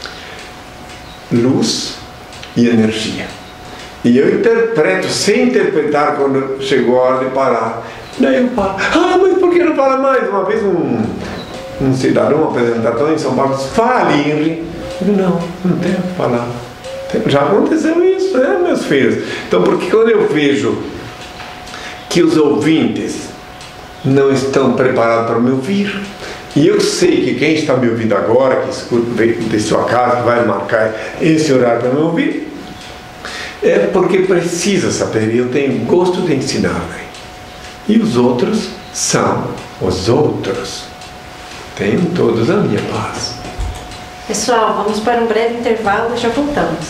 luz e energia. E eu interpreto, sem interpretar quando chegou a hora de parar. Daí eu paro. Ah, mas por que não fala mais? Uma vez um... um cidadão, um apresentador em São Paulo, fale, Henry. Eu digo, não, não tenho que falar. Já aconteceu isso, né, meus filhos? Então, porque quando eu vejo que os ouvintes não estão preparados para me ouvir, e eu sei que quem está me ouvindo agora, que escuta de sua casa, que vai marcar esse horário para me ouvir, é porque precisa saber, eu tenho gosto de ensinar, né? E os outros são os outros. Tenham todos a minha paz. Pessoal, vamos para um breve intervalo e já voltamos.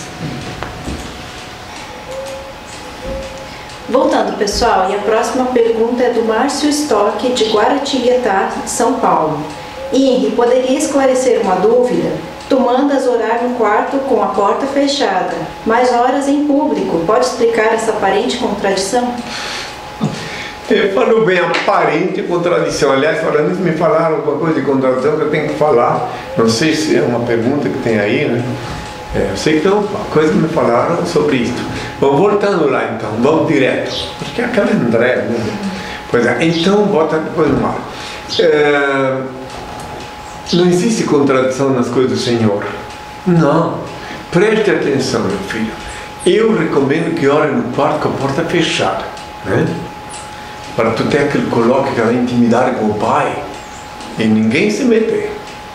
Voltando, pessoal, e a próxima pergunta é do Márcio Stock, de Guaratinguetá, São Paulo. Henry, poderia esclarecer uma dúvida? Tu mandas orar no quarto com a porta fechada, mas horas em público. Pode explicar essa aparente contradição? Ele falou bem, aparente contradição. Aliás, falando isso, me falaram alguma coisa de contradição que eu tenho que falar. Não sei se é uma pergunta que tem aí, né? É, eu sei que tem uma coisa que me falaram sobre isso. Vamos voltando lá então, vamos direto. Acho que é aquela André, né? Pois é, então bota depois no ar. É, não existe contradição nas coisas do Senhor. Não. Preste atenção, meu filho. Eu recomendo que ore no quarto com a porta fechada, né? Para tu ter aquele coloque, aquela intimidade com o Pai e ninguém se meter.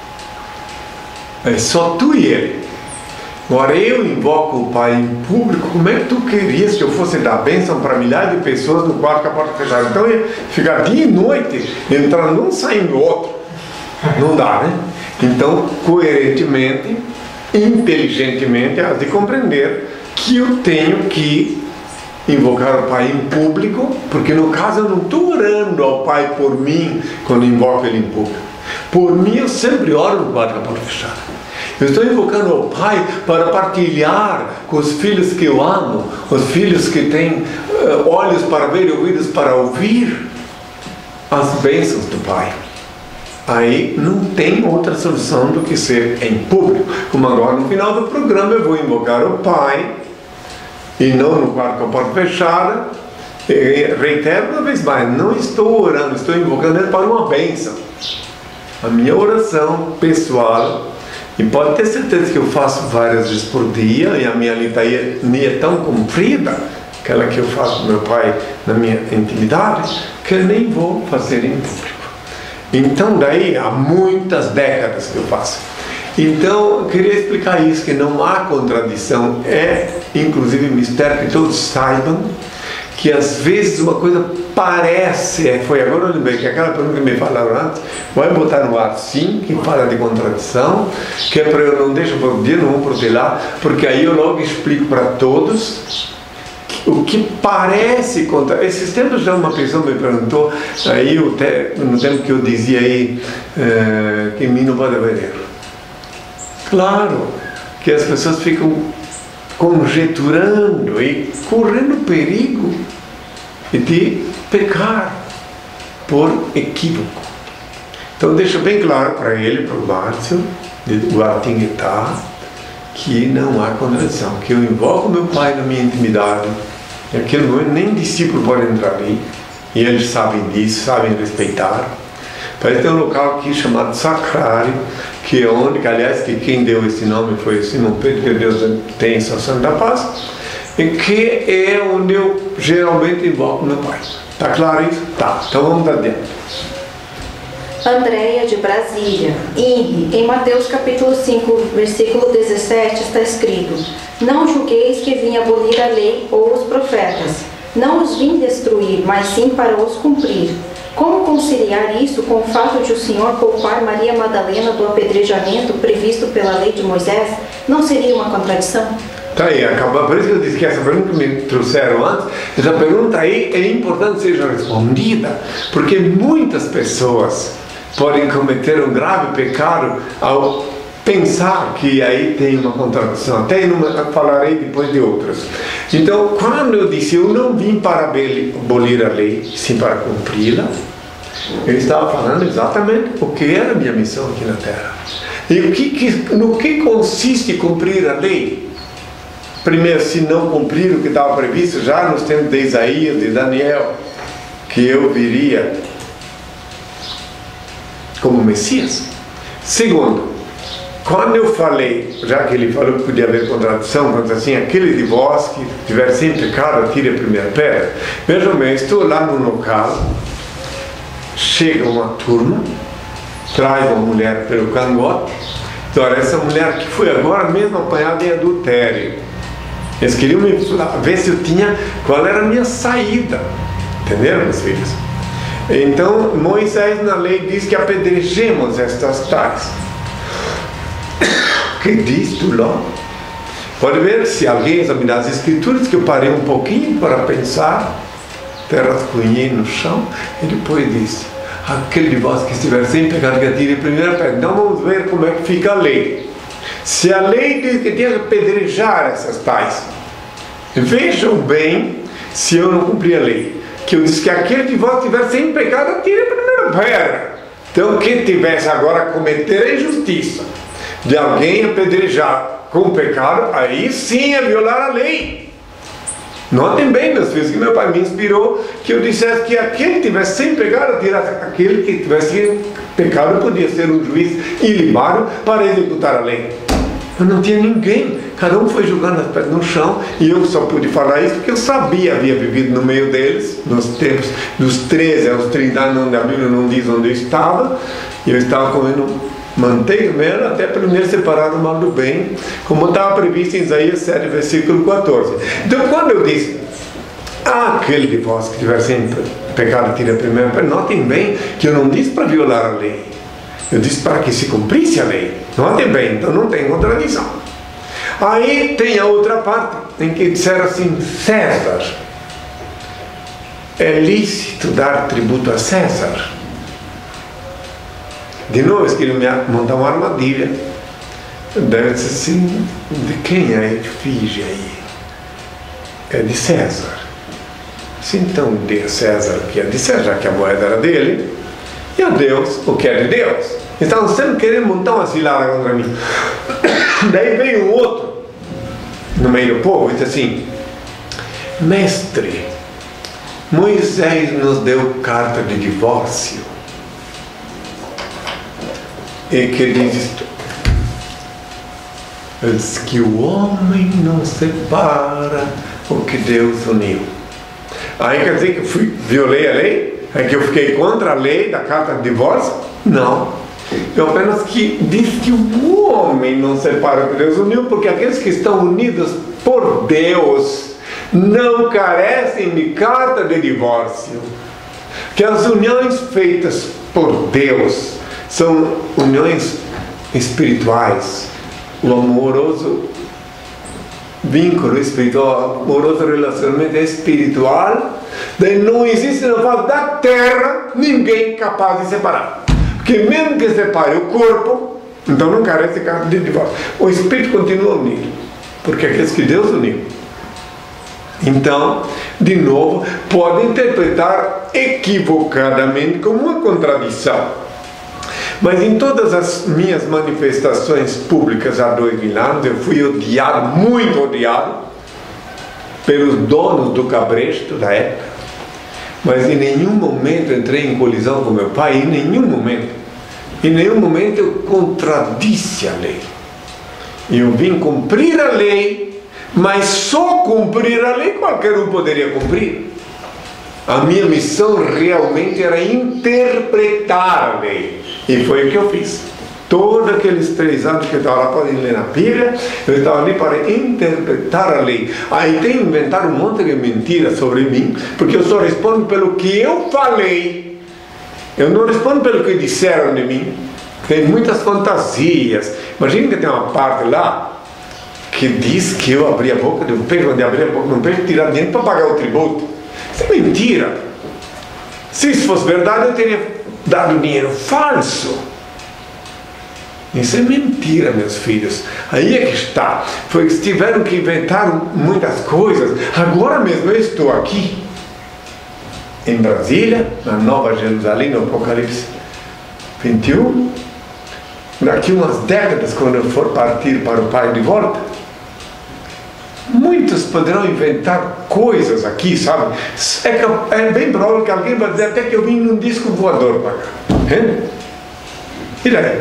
É só tu e Ele. Agora eu invoco o Pai em público. Como é que tu querias que eu fosse dar bênção para milhares de pessoas no quarto com a porta fechada? Então eu ia ficar dia e noite entrando um, saindo outro. Não dá, né? Então, coerentemente, inteligentemente, há de compreender que eu tenho que invocar o Pai em público, porque no caso eu não estou orando ao Pai por mim quando invoco Ele em público. Por mim eu sempre oro no quarto com a porta fechada. Eu estou invocando ao Pai para partilhar com os filhos que eu amo, os filhos que têm uh, olhos para ver e ouvidos para ouvir as bênçãos do Pai. Aí não tem outra solução do que ser em público. Como agora no final do programa eu vou invocar o Pai e não no quarto com a porta fechada. E reitero uma vez mais, não estou orando, estou invocando Ele para uma bênção. A minha oração pessoal, e pode ter certeza que eu faço várias vezes por dia, e a minha litania é tão comprida, aquela que eu faço com meu Pai na minha intimidade, que eu nem vou fazer em público. Então daí há muitas décadas que eu faço. Então, eu queria explicar isso, que não há contradição. É, inclusive, mistério que todos saibam que às vezes uma coisa parece, é, foi agora eu lembrei que aquela pergunta que me falaram antes, vai botar no ar sim, que fala de contradição, que é para eu não deixar por dia, não vou protelar, porque aí eu logo explico para todos o que parece contra... Esses tempos já uma pessoa me perguntou, aí eu te, no tempo que eu dizia aí, eh, que mim não pode haver erro. Claro que as pessoas ficam conjeturando e correndo perigo de pecar por equívoco. Então deixa bem claro para ele, para o Márcio, o Artinguetá, que não há contradição, que eu invoco meu Pai na minha intimidade, naquele momento nem discípulo pode entrar ali, e eles sabem disso, sabem respeitar. Parece ter um local aqui chamado Sacrário, que é onde, que, aliás, que quem deu esse nome foi o Simão Pedro, que Deus tem sua Santa Paz, e que é onde eu geralmente invoco meu Pai. Está claro isso? Tá, então vamos adiante. Andréia de Brasília. Henri, em Mateus capítulo cinco, versículo dezessete, está escrito: não julgueis que vim abolir a lei ou os profetas. Não os vim destruir, mas sim para os cumprir. Como conciliar isso com o fato de o Senhor poupar Maria Madalena do apedrejamento previsto pela lei de Moisés? Não seria uma contradição? Tá aí, acabou. Por isso que eu disse que essa pergunta que me trouxeram antes, essa pergunta aí é importante que seja respondida, porque muitas pessoas podem cometer um grave pecado ao pensar que aí tem uma contradição. Até numa, falarei depois de outras. Então, quando eu disse eu não vim para abolir a lei, sim para cumpri-la, eu estava falando exatamente o que era a minha missão aqui na Terra. E o que, que, no que consiste cumprir a lei? Primeiro, se não cumprir o que estava previsto já nos tempos de Isaías, de Daniel, que eu viria como Messias. Segundo, quando eu falei, já que ele falou que podia haver contradição, quando assim, aquele de vós que tiver sem pecado, atire a primeira pedra. Vejam bem, estou lá no local, chega uma turma, traz uma mulher pelo cangote. Então, essa mulher que foi agora mesmo apanhada em adultério. Eles queriam me ver se eu tinha, qual era a minha saída. Entenderam, meus filhos? Então, Moisés na lei diz que apedrejemos estas tais. O que diz tu lá? Pode ver, se alguém examinar as escrituras, que eu parei um pouquinho para pensar, rascunhei no chão, e depois disse: aquele de vós que estiver sem pecado, que atire a primeira pedra. Então vamos ver como é que fica a lei. Se a lei diz que tem que apedrejar essas tais, vejam bem se eu não cumpri a lei. Que eu disse que aquele de vós que estiver sem pecado, atire a primeira pedra. Então quem tivesse agora a cometer a injustiça de alguém apedrejar com pecado, aí sim é violar a lei. Notem bem, meus filhos, que meu pai me inspirou que eu dissesse que aquele que tivesse sem pecado, atirasse. Aquele que tivesse pecado podia ser um juiz ilibado para executar a lei. Eu não tinha ninguém, cada um foi jogando as pedras no chão, e eu só pude falar isso porque eu sabia, havia vivido no meio deles, nos tempos dos treze aos trinta anos, onde a Bíblia não diz onde eu estava, e eu estava comendo manteiga mesmo, até primeiro separar o mal do bem, como estava previsto em Isaías sete, versículo quatorze. Então, quando eu disse, ah, aquele de vós que tiver sempre pecado, tira a primeira pedra, notem bem que eu não disse para violar a lei, eu disse para que se cumprisse a lei. Notem bem, então não tem contradição. Aí tem a outra parte, em que disseram assim: César, é lícito dar tributo a César? De novo, eles queriam montar uma armadilha. Deve ser assim: de quem é a efígie aí? É de César. Se então dê a César o que é de César, já que a moeda era dele, e a Deus o que é de Deus. Estavam sempre querendo montar uma cilada contra mim. Daí veio um outro no meio do povo e disse assim: mestre, Moisés nos deu carta de divórcio, e que diz isto: diz que o homem não separa o que Deus uniu. Aí quer dizer que eu fui, violei a lei? É que eu fiquei contra a lei da carta de divórcio? Não. Eu apenas que diz que o homem não separa o que Deus uniu, porque aqueles que estão unidos por Deus não carecem de carta de divórcio. Que as uniões feitas por Deus são uniões espirituais. O amoroso vínculo espiritual, amoroso, relacionamento espiritual, daí não existe na face da terra ninguém capaz de separar. Porque mesmo que separe o corpo, então não carece de divórcio. O espírito continua unido, porque é aqueles que Deus uniu. Então, de novo, pode interpretar equivocadamente como uma contradição. Mas em todas as minhas manifestações públicas há dois mil anos, eu fui odiado, muito odiado, pelos donos do cabresto da época. Mas em nenhum momento entrei em colisão com meu pai, em nenhum momento. Em nenhum momento eu contradisse a lei. Eu vim cumprir a lei, mas só cumprir a lei qualquer um poderia cumprir. A minha missão realmente era interpretar a lei. E foi o que eu fiz. Todos aqueles três anos que eu estava lá, podem ler na Bíblia, eu estava ali para interpretar a lei. Aí tem inventar um monte de mentiras sobre mim, porque eu só respondo pelo que eu falei. Eu não respondo pelo que disseram de mim. Tem muitas fantasias. Imagina que tem uma parte lá que diz que eu abri a boca de um peixe, onde abri a boca de um peixe, tirar dinheiro para pagar o tributo. Isso é mentira. Se isso fosse verdade, eu teria dado dinheiro falso. Isso é mentira, meus filhos. Aí é que está. Foi que tiveram que inventar muitas coisas. Agora mesmo eu estou aqui em Brasília, na Nova Jerusalém, no Apocalipse vinte e um. Daqui umas décadas, quando eu for partir para o Pai de volta, muitos poderão inventar coisas aqui, sabe? É, que, é bem provável que alguém vai dizer até que eu vim num disco voador para cá. É? E daí?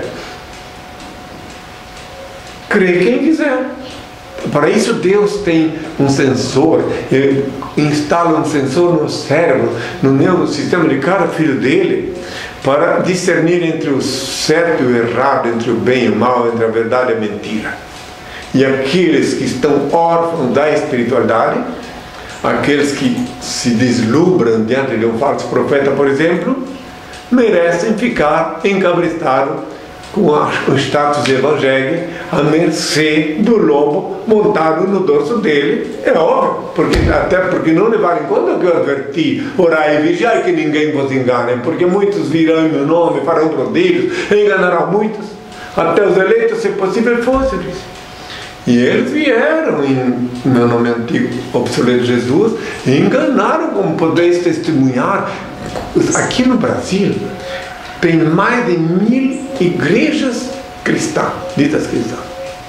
Crê quem quiser. Para isso Deus tem um sensor. Ele instala um sensor no cérebro, no neurosistema de cada filho dele, para discernir entre o certo e o errado, entre o bem e o mal, entre a verdade e a mentira. E aqueles que estão órfãos da espiritualidade, aqueles que se deslumbram diante de um falso profeta, por exemplo, merecem ficar encabrestados com o status evangélico à mercê do lobo montado no dorso dele. É óbvio, porque, até porque não levaram em conta o que eu adverti: orai e vigiai que ninguém vos engane, porque muitos virão em meu nome, farão prodígios, enganarão muitos, até os eleitos, se possível, fossem. E eles vieram em meu nome antigo, obsoleto Jesus, e enganaram, como podeis testemunhar. Aqui no Brasil tem mais de mil igrejas cristãs, ditas cristãs.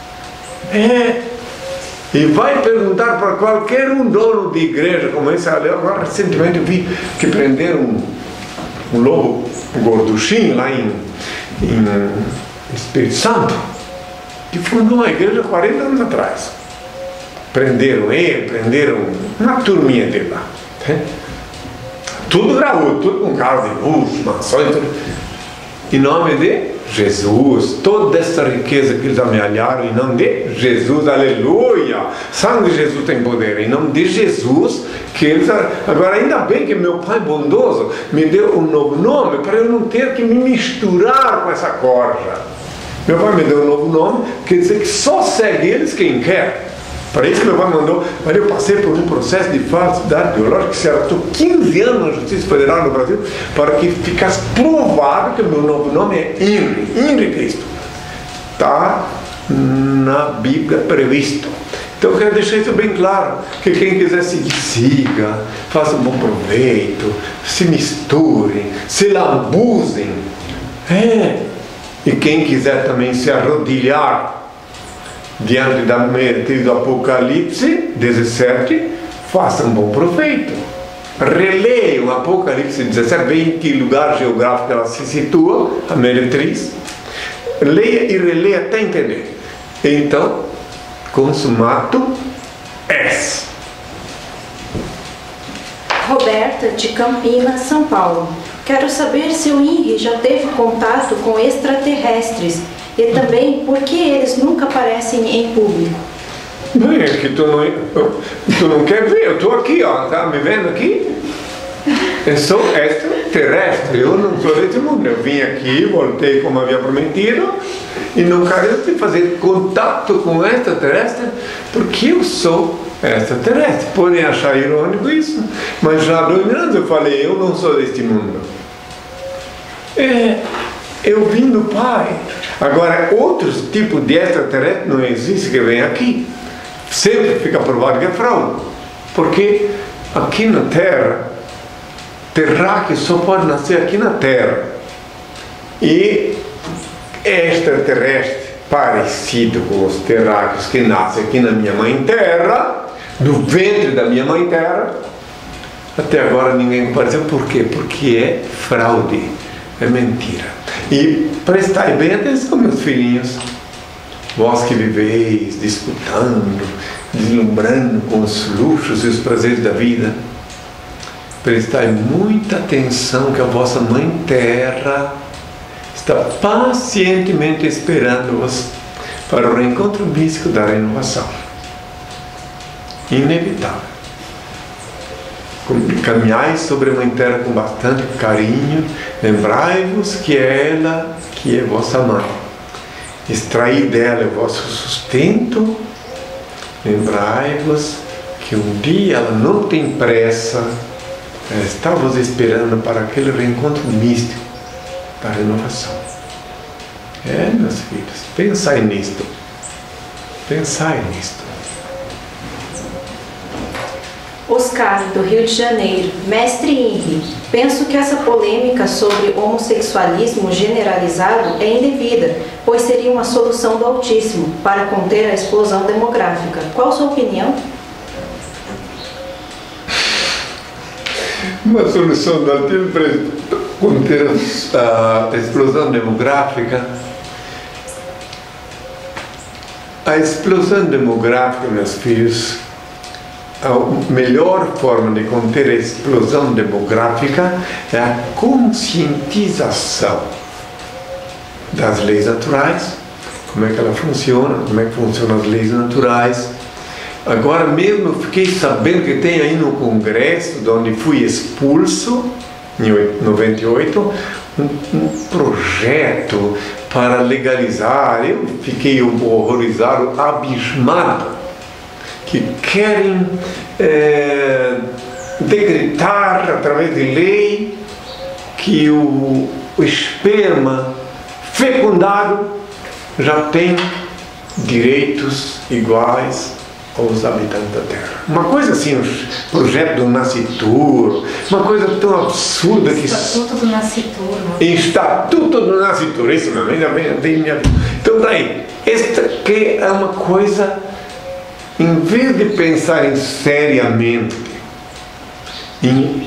É. E vai perguntar para qualquer um dono de igreja, como esse ali. Agora recentemente eu vi que prenderam um, um lobo gorduchinho lá em, em Espírito Santo, que fundou uma igreja quarenta anos atrás. Prenderam ele, prenderam uma turminha dele lá. Né? Tudo graúdo, tudo com carro de luz, mansões, tudo. Em nome de Jesus. Toda essa riqueza que eles amealharam em nome de Jesus, aleluia. Sangue de Jesus tem poder. Em nome de Jesus, que eles. Agora, ainda bem que meu Pai bondoso me deu um novo nome para eu não ter que me misturar com essa corja. Meu pai me deu um novo nome, quer dizer que só segue eles quem quer. Para isso que meu pai mandou. Mas eu passei por um processo de falsidade teológica que se arrastou quinze anos na Justiça Federal no Brasil para que ficasse provado que o meu novo nome é Henry, Henry Cristo. Está na Bíblia previsto. Então eu quero deixar isso bem claro, que quem quiser seguir, siga, faça um bom proveito, se misturem, se lambuzem. É. E quem quiser também se arrodilhar diante da mente do Apocalipse dezessete, faça um bom proveito. Releia o Apocalipse dezessete, vê em que lugar geográfico ela se situa, a meretriz. Leia e releia até entender. Então, consumato est. Roberta, de Campinas, São Paulo. Quero saber se o Henry já teve contato com extraterrestres e também por que eles nunca aparecem em público. Não é que tu não, tu não quer ver, eu estou aqui, ó, tá me vendo aqui? Eu sou extraterrestre, eu não sou desse mundo. Eu vim aqui, voltei como havia prometido, e não quero fazer contato com extraterrestre, porque eu sou extraterrestre. Podem achar irônico isso, mas já há dois mil anos eu falei, eu não sou deste mundo. É, eu vim do Pai. Agora, outros tipos de extraterrestre não existe que vem aqui. Sempre fica provado que é fraude. Porque aqui na Terra, terráqueo só pode nascer aqui na Terra. E extraterrestre parecido com os terráqueos que nascem aqui na minha mãe Terra, do ventre da minha mãe Terra, até agora ninguém apareceu. Por quê? Porque é fraude, é mentira. E prestai bem atenção, meus filhinhos, vós que viveis disputando, deslumbrando com os luxos e os prazeres da vida, prestai muita atenção que a vossa mãe Terra está pacientemente esperando-vos para o reencontro místico da renovação. Inevitável. Caminhai sobre a Mãe Terra com bastante carinho, lembrai-vos que é ela que é vossa mãe. Extraí dela o vosso sustento, lembrai-vos que um dia ela não tem pressa, ela está vos esperando para aquele reencontro místico da renovação. É, meus filhos, pensai nisto. Pensai nisto. Oscar, do Rio de Janeiro. Mestre Henri, penso que essa polêmica sobre homossexualismo generalizado é indevida, pois seria uma solução do Altíssimo para conter a explosão demográfica. Qual a sua opinião? Uma solução do Altíssimo para conter a explosão demográfica. A explosão demográfica, meus filhos, a melhor forma de conter a explosão demográfica é a conscientização das leis naturais, como é que ela funciona, como é que funcionam as leis naturais. Agora mesmo eu fiquei sabendo que tem aí no Congresso, de onde fui expulso, em noventa e oito, um, um projeto para legalizar. Eu fiquei horrorizado, abismado, que querem é, decretar através de lei que o, o esperma fecundado já tem direitos iguais aos habitantes da Terra. Uma coisa assim, o projeto do Nascitur, uma coisa tão absurda que... Estatuto do Nascitur. Estatuto do Nascitur, isso mesmo, ainda bem, bem minha vida. Então daí, esta que é uma coisa... Em vez de pensarem seriamente, em,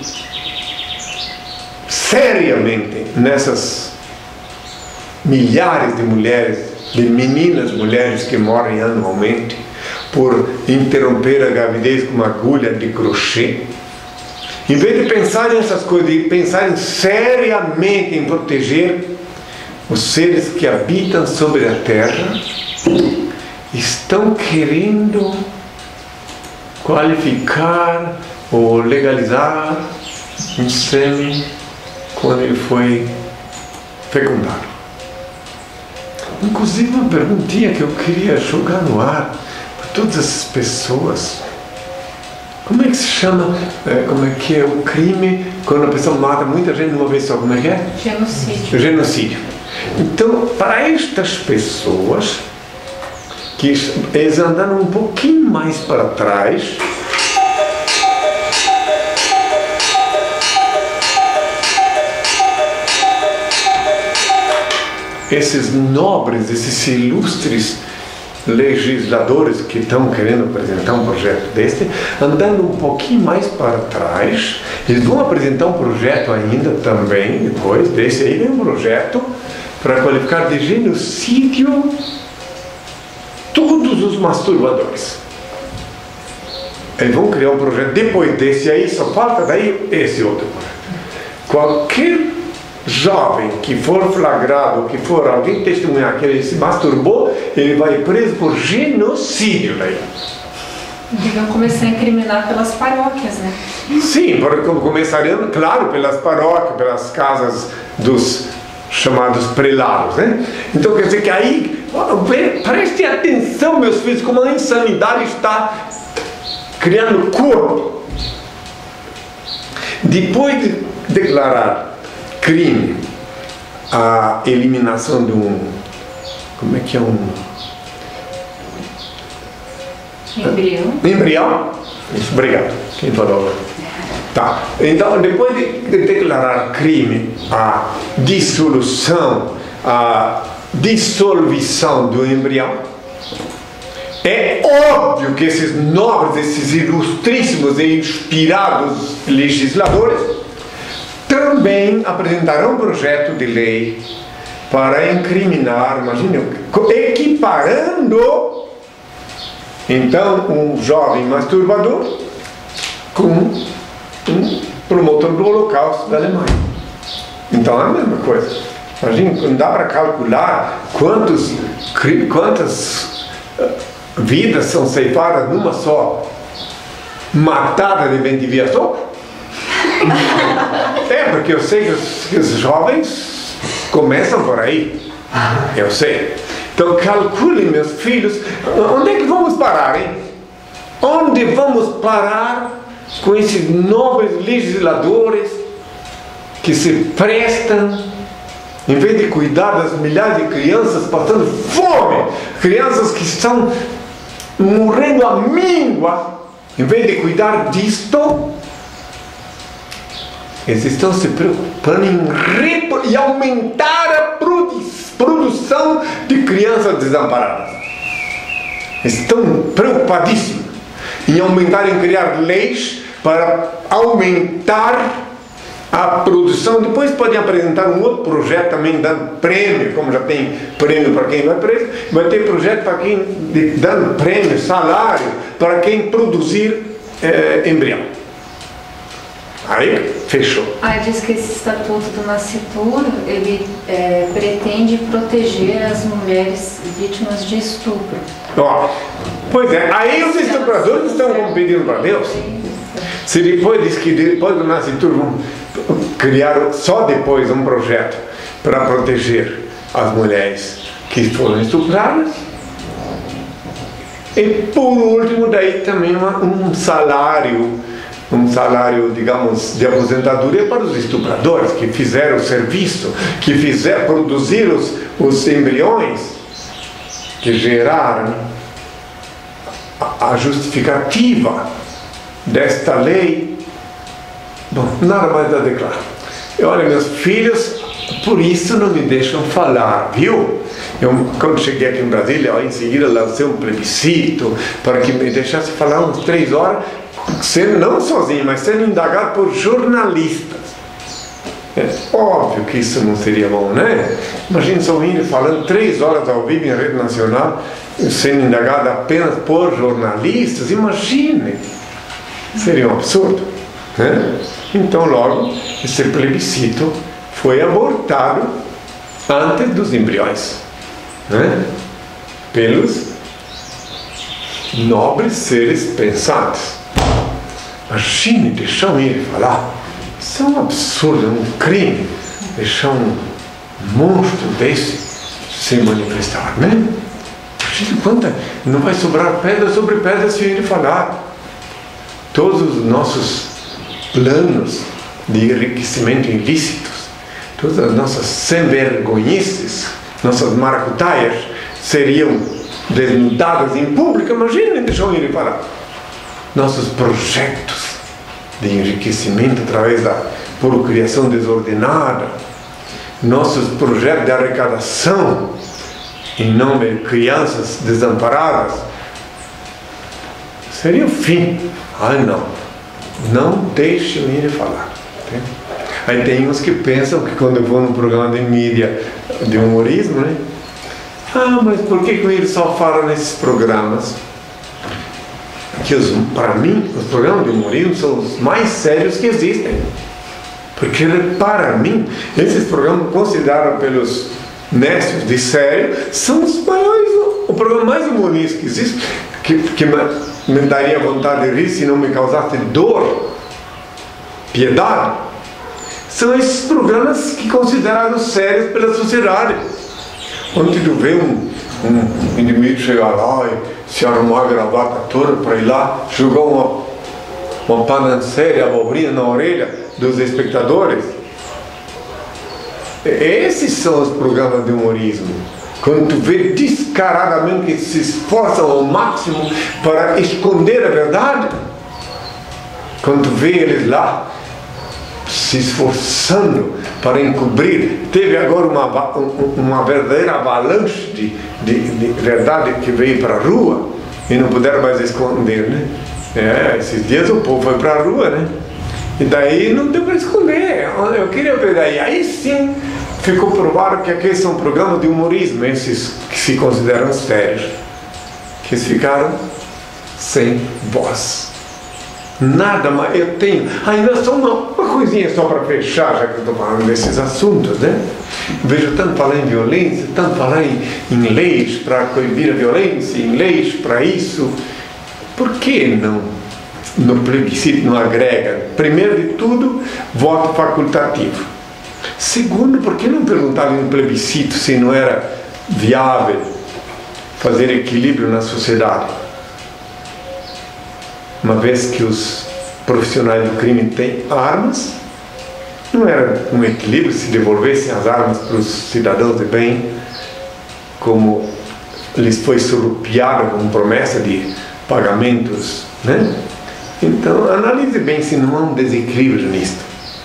seriamente nessas milhares de mulheres, de meninas mulheres que morrem anualmente por interromper a gravidez com uma agulha de crochê, em vez de pensarem nessas coisas e pensarem seriamente em proteger os seres que habitam sobre a Terra, estão querendo qualificar ou legalizar um sêmen quando ele foi fecundado. Inclusive uma perguntinha que eu queria jogar no ar para todas essas pessoas. Como é que se chama, é, como é que é o crime quando a pessoa mata muita gente de uma vez só? Como é que é? Genocídio. Genocídio. Então, para estas pessoas, que eles andaram um pouquinho mais para trás, esses nobres, esses ilustres legisladores que estão querendo apresentar um projeto deste, andando um pouquinho mais para trás, eles vão apresentar um projeto ainda também, depois desse aí vem um projeto para qualificar de genocídio todos os masturbadores. Eles vão criar um projeto depois desse aí, só falta daí esse outro projeto. Qualquer jovem que for flagrado, que for alguém testemunhar que ele se masturbou, ele vai preso por genocídio daí. Deviam começar a incriminar pelas paróquias, né? Sim, porque começariam, claro, pelas paróquias, pelas casas dos chamados prelados, né? Então quer dizer que aí, preste atenção, meus filhos, como a insanidade está criando corpo. Depois de declarar crime a eliminação de um, como é que é um embrião? Embrião? Isso, obrigado. Quem falou? Tá. Então, depois de declarar crime a dissolução, a dissolução do embrião, é óbvio que esses nobres, esses ilustríssimos e inspirados legisladores também apresentarão um projeto de lei para incriminar, imagine, equiparando então um jovem masturbador com um promotor do Holocausto da Alemanha. Então é a mesma coisa. Imagine, não dá para calcular quantos, quantas vidas são ceifadas numa só matada de ventiviação. É, porque eu sei que os, que os jovens começam por aí. Eu sei. Então calculem, meus filhos, onde é que vamos parar, hein? Onde vamos parar com esses nobres legisladores que se prestam, em vez de cuidar das milhares de crianças passando fome, crianças que estão morrendo à míngua, em vez de cuidar disto, eles estão se preocupando em repor e aumentar a produ produção de crianças desamparadas. Estão preocupadíssimos em aumentar, em criar leis para aumentar a produção. Depois podem apresentar um outro projeto também dando prêmio, como já tem prêmio para quem vai preso, vai ter projeto para quem dando prêmio, salário para quem produzir eh, embrião. Aí fechou. Ah, diz que esse estatuto do nascituro, ele é, pretende proteger as mulheres vítimas de estupro. Ó, pois é, aí os estupradores estão pedindo para Deus. Se depois diz que depois do nascituro vão criar só depois um projeto para proteger as mulheres que foram estupradas. E por último daí também uma, um salário um salário, digamos, de aposentadoria para os estupradores que fizeram o serviço, que fizeram, produziram os, os embriões, que geraram a, a justificativa desta lei. Bom, nada mais a declarar. E olha, meus filhos, por isso não me deixam falar, viu? Eu, quando cheguei aqui em Brasília, ó, em seguida lancei um plebiscito para que me deixasse falar uns três horas, sendo não sozinho, mas sendo indagado por jornalistas. É óbvio que isso não seria bom, né? Imagina só indo falando três horas ao vivo em rede nacional, sendo indagado apenas por jornalistas. Imagine, seria um absurdo, né? Então logo esse plebiscito foi abortado antes dos embriões, né? Pelos nobres seres pensantes. Imagine deixar ele falar. Isso é um absurdo, é um crime deixar um monstro desse se manifestar, né? Imagine quanta, não vai sobrar pedra sobre pedra se ele falar. Todos os nossos planos de enriquecimento ilícitos, todas as nossas sem-vergonhices, nossas maracutaias seriam desnudadas em público. Imagine deixar ele falar. Nossos projetos de enriquecimento através da procriação desordenada, nossos projetos de arrecadação em nome de crianças desamparadas, seria o fim. Ah, não, não deixem ele falar. Okay? Aí tem uns que pensam que quando eu vou num programa de mídia de humorismo, né? Ah, mas por que que ele só fala nesses programas? Que para mim os programas de humorismo são os mais sérios que existem, porque para mim esses programas considerados pelos necios de sério são os maiores, o programa mais humorístico que existe, que, que me daria vontade de rir se não me causasse dor, piedade. São esses programas que considerados sérios pela sociedade. Onde tu vê um, um indivíduo chegar lá e se arrumar a gravata toda para ir lá, jogar uma, uma pananceira, abobrinha na orelha dos espectadores. Esses são os programas de humorismo. Quando tu vê descaradamente que se esforçam ao máximo para esconder a verdade. Quando tu vê eles lá se esforçando para encobrir. Teve agora uma, uma verdadeira avalanche de, de, de verdade que veio para a rua e não puderam mais esconder, né? É, esses dias o povo foi para a rua, né? E daí não deu para esconder. Eu queria ver daí. Aí sim ficou provado que aqueles são programas de humorismo, esses que se consideram sérios, que eles ficaram sem voz. Nada mais. Eu tenho ainda só uma, uma coisinha só para fechar, já que eu estou falando desses assuntos, né? Vejo tanto falar em violência, tanto falar em, em leis para coibir a violência, em leis para isso. Por que não no plebiscito não agrega? Primeiro de tudo, voto facultativo. Segundo, por que não perguntaram no plebiscito se não era viável fazer equilíbrio na sociedade? Uma vez que os profissionais do crime têm armas, não era um equilíbrio se devolvessem as armas para os cidadãos de bem, como lhes foi surrupiado com promessa de pagamentos, né? Então, analise bem se não há um desequilíbrio nisto.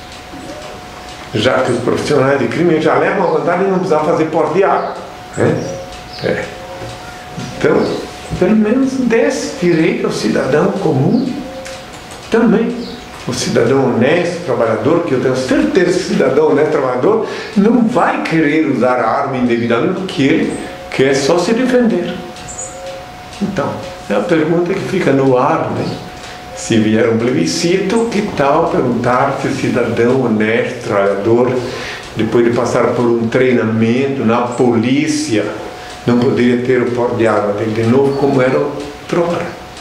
Já que os profissionais de crime já levam a vantagem de não precisar fazer porte de arma, né? É. Então, pelo menos desse direito ao cidadão comum também. O cidadão honesto, trabalhador, que eu tenho certeza que o cidadão honesto, trabalhador, não vai querer usar a arma indevidamente porque ele quer só se defender. Então, é a pergunta que fica no ar, né? Se vier um plebiscito, que tal perguntar se o cidadão honesto, trabalhador, depois de passar por um treinamento na polícia, não poderia ter o porte de arma dele de novo como era outrora?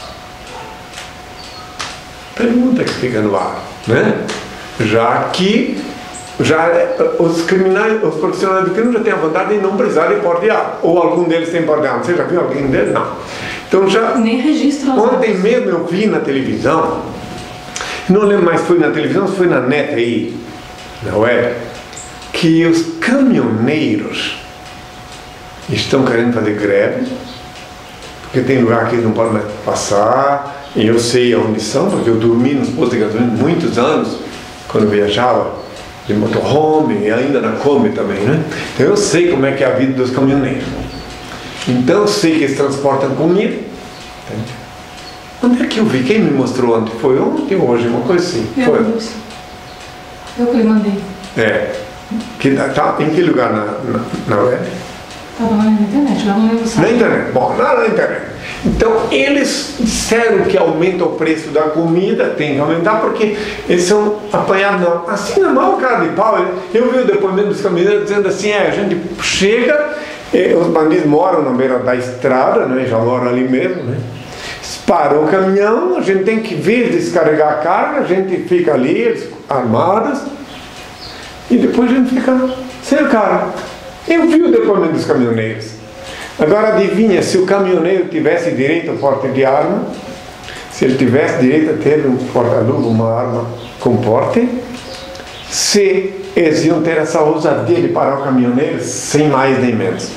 Pergunta que fica no ar, né? Já que já, os criminais, os profissionais do crime já têm a vantagem de não precisar de porte de arma. Ou algum deles tem porte de arma. Você já viu alguém deles? Não. Então já... Nem registro. Ontem mesmo eu vi na televisão, não lembro mais se foi na televisão, se foi na net aí, na web, que os caminhoneiros estão querendo fazer greve, porque tem lugar que eles não podem mais passar, e eu sei aonde são, porque eu dormi nos postos de gasolina muitos anos, quando eu viajava de motorhome e ainda na Kombi também, né? Então eu sei como é que é a vida dos caminhoneiros. Então eu sei que eles transportam comida. Entende? Onde é que eu vi? Quem me mostrou ontem? Foi ontem ou hoje? Uma coisa assim. Eu, Foi. eu que lhe mandei. É. Que, tá, em que lugar na, na, na web? Estava na internet, já não lembro o site. Na internet. Bom, na, na internet. Então eles disseram que aumenta o preço da comida, tem que aumentar porque eles são apanhados na, assim na maior cara de pau. Eu vi o depoimento dos caminhoneiros dizendo assim, é, a gente chega, eh, os bandidos moram na beira da estrada, né, já moram ali mesmo, né? Para o caminhão, a gente tem que vir descarregar a carga, a gente fica ali, eles armados, e depois a gente fica sem a carga. Eu vi o depoimento dos caminhoneiros. Agora adivinha, se o caminhoneiro tivesse direito ao porte de arma, se ele tivesse direito a ter um porta-luva, uma arma com porte, se eles iam ter essa ousadia de parar o caminhoneiro sem mais nem menos.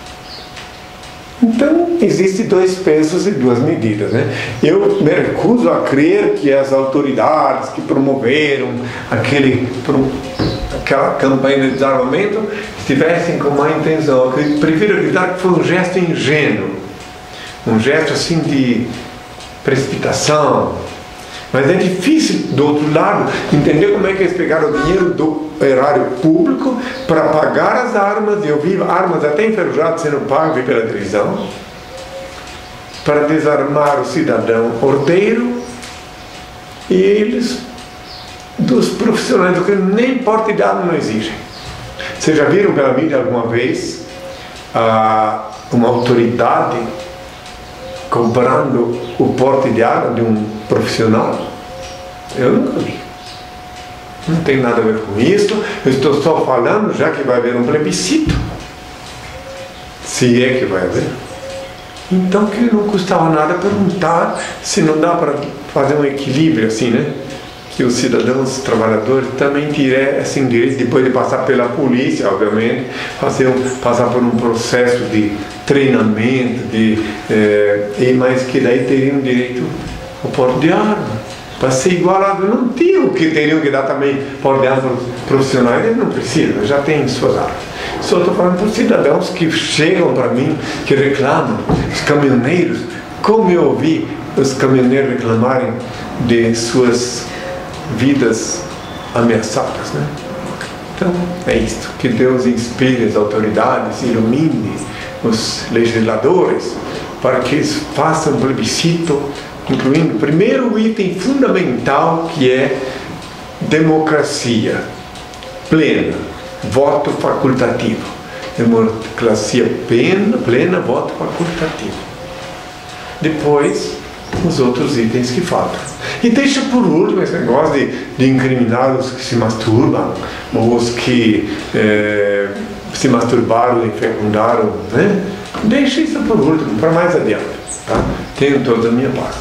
Então, existem dois pesos e duas medidas, né? Eu me recuso a crer que as autoridades que promoveram aquele, aquela campanha de desarmamento estivessem com má intenção. Eu prefiro acreditar que foi um gesto ingênuo, um gesto assim de precipitação. Mas é difícil, do outro lado, entender como é que eles pegaram o dinheiro do erário público para pagar as armas, e eu vi armas até enferrujadas sendo pagas pela televisão, para desarmar o cidadão ordeiro, e eles, dos profissionais do crime, nem porte de arma não exigem. Vocês já viram pela mídia alguma vez ah, uma autoridade comprando o porte de arma de um profissional? Eu nunca vi. Não tem nada a ver com isso. Eu estou só falando, já que vai haver um plebiscito. Se é que vai haver. Então que não custava nada perguntar se não dá para fazer um equilíbrio assim, né? Que os cidadãos, os trabalhadores também tivessem direito, depois de passar pela polícia, obviamente, fazer um, passar por um processo de treinamento, de, é, e mas que daí teriam direito ao porte de arma. Para ser igualado, não tinham que teriam que dar também porte de arma profissionais, eles não precisam, já têm suas armas. Só estou falando para os cidadãos que chegam para mim, que reclamam, os caminhoneiros, como eu ouvi os caminhoneiros reclamarem de suas vidas ameaçadas, né? Então, é isto. Que Deus inspire as autoridades, ilumine os legisladores, para que eles façam um plebiscito, incluindo, primeiro, o item fundamental, que é democracia plena, voto facultativo. Democracia plena, plena, voto facultativo. Depois, os outros itens que faltam. E deixa por último esse negócio de, de incriminar os que se masturbam, ou os que eh, se masturbaram e fecundaram, né? Deixa isso por último, para mais adiante. Tá? Tenho toda a minha paz.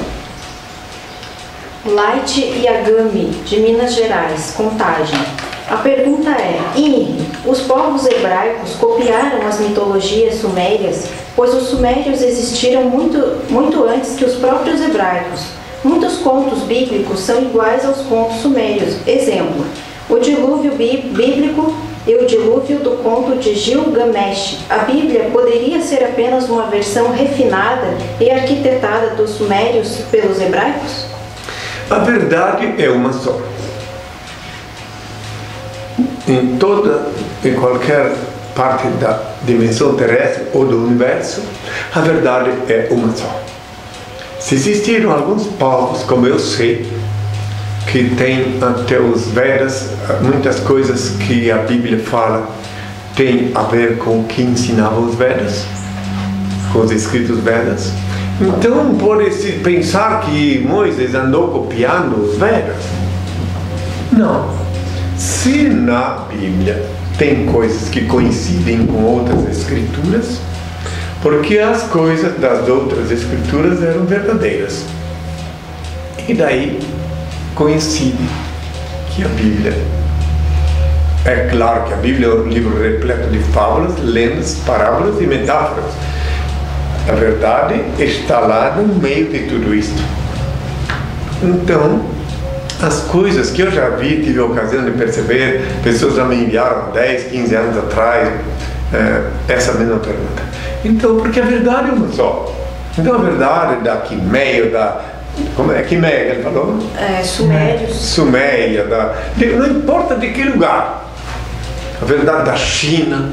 Light Yagami, de Minas Gerais, Contagem. A pergunta é: Inri, os povos hebraicos copiaram as mitologias sumérias, pois os sumérios existiram muito, muito antes que os próprios hebraicos. Muitos contos bíblicos são iguais aos contos sumérios. Exemplo, o dilúvio bíblico e o dilúvio do conto de Gilgamesh. A Bíblia poderia ser apenas uma versão refinada e arquitetada dos sumérios pelos hebraicos? A verdade é uma só. Em toda, em qualquer parte da dimensão terrestre ou do universo, a verdade é uma só. Se existiram alguns povos, como eu sei, que tem até os Vedas, muitas coisas que a Bíblia fala tem a ver com o que ensinavam os Vedas, com os escritos Vedas. Então pode-se pensar que Moisés andou copiando os Vedas. Não. Se na Bíblia tem coisas que coincidem com outras escrituras, porque as coisas das outras escrituras eram verdadeiras. E daí coincide que a Bíblia, é claro que a Bíblia é um livro repleto de fábulas, lendas, parábolas e metáforas. A verdade está lá no meio de tudo isto. Então, as coisas que eu já vi, tive a ocasião de perceber, pessoas já me enviaram há dez, quinze anos atrás, é, essa mesma pergunta. Então, porque a verdade é uma só. Então, a verdade da Quimeia, da... Como é? Quimeia que ele falou? É, Sumérios. Suméria, da, de, não importa de que lugar. A verdade da China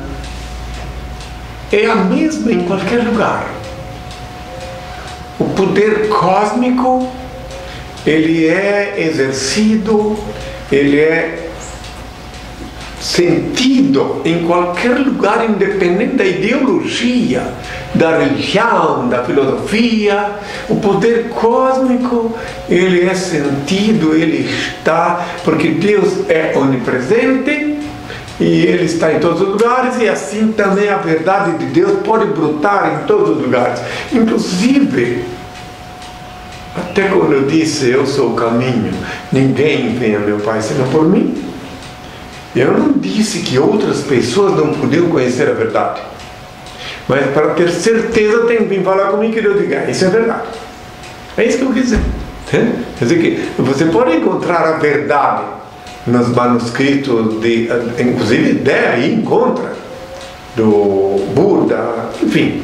é a mesma em qualquer lugar. O poder cósmico, ele é exercido, ele é sentido em qualquer lugar, independente da ideologia, da religião, da filosofia. O poder cósmico, ele é sentido, ele está, porque Deus é onipresente e ele está em todos os lugares, e assim também a verdade de Deus pode brotar em todos os lugares. Inclusive, até quando eu disse, eu sou o caminho, ninguém vem a meu Pai senão por mim, eu não disse que outras pessoas não podiam conhecer a verdade. Mas para ter certeza tem que vir falar comigo que eu diga, isso é verdade. É isso que eu quis dizer. Quer dizer que você pode encontrar a verdade nos manuscritos, de, inclusive daí encontra, do Buda, enfim.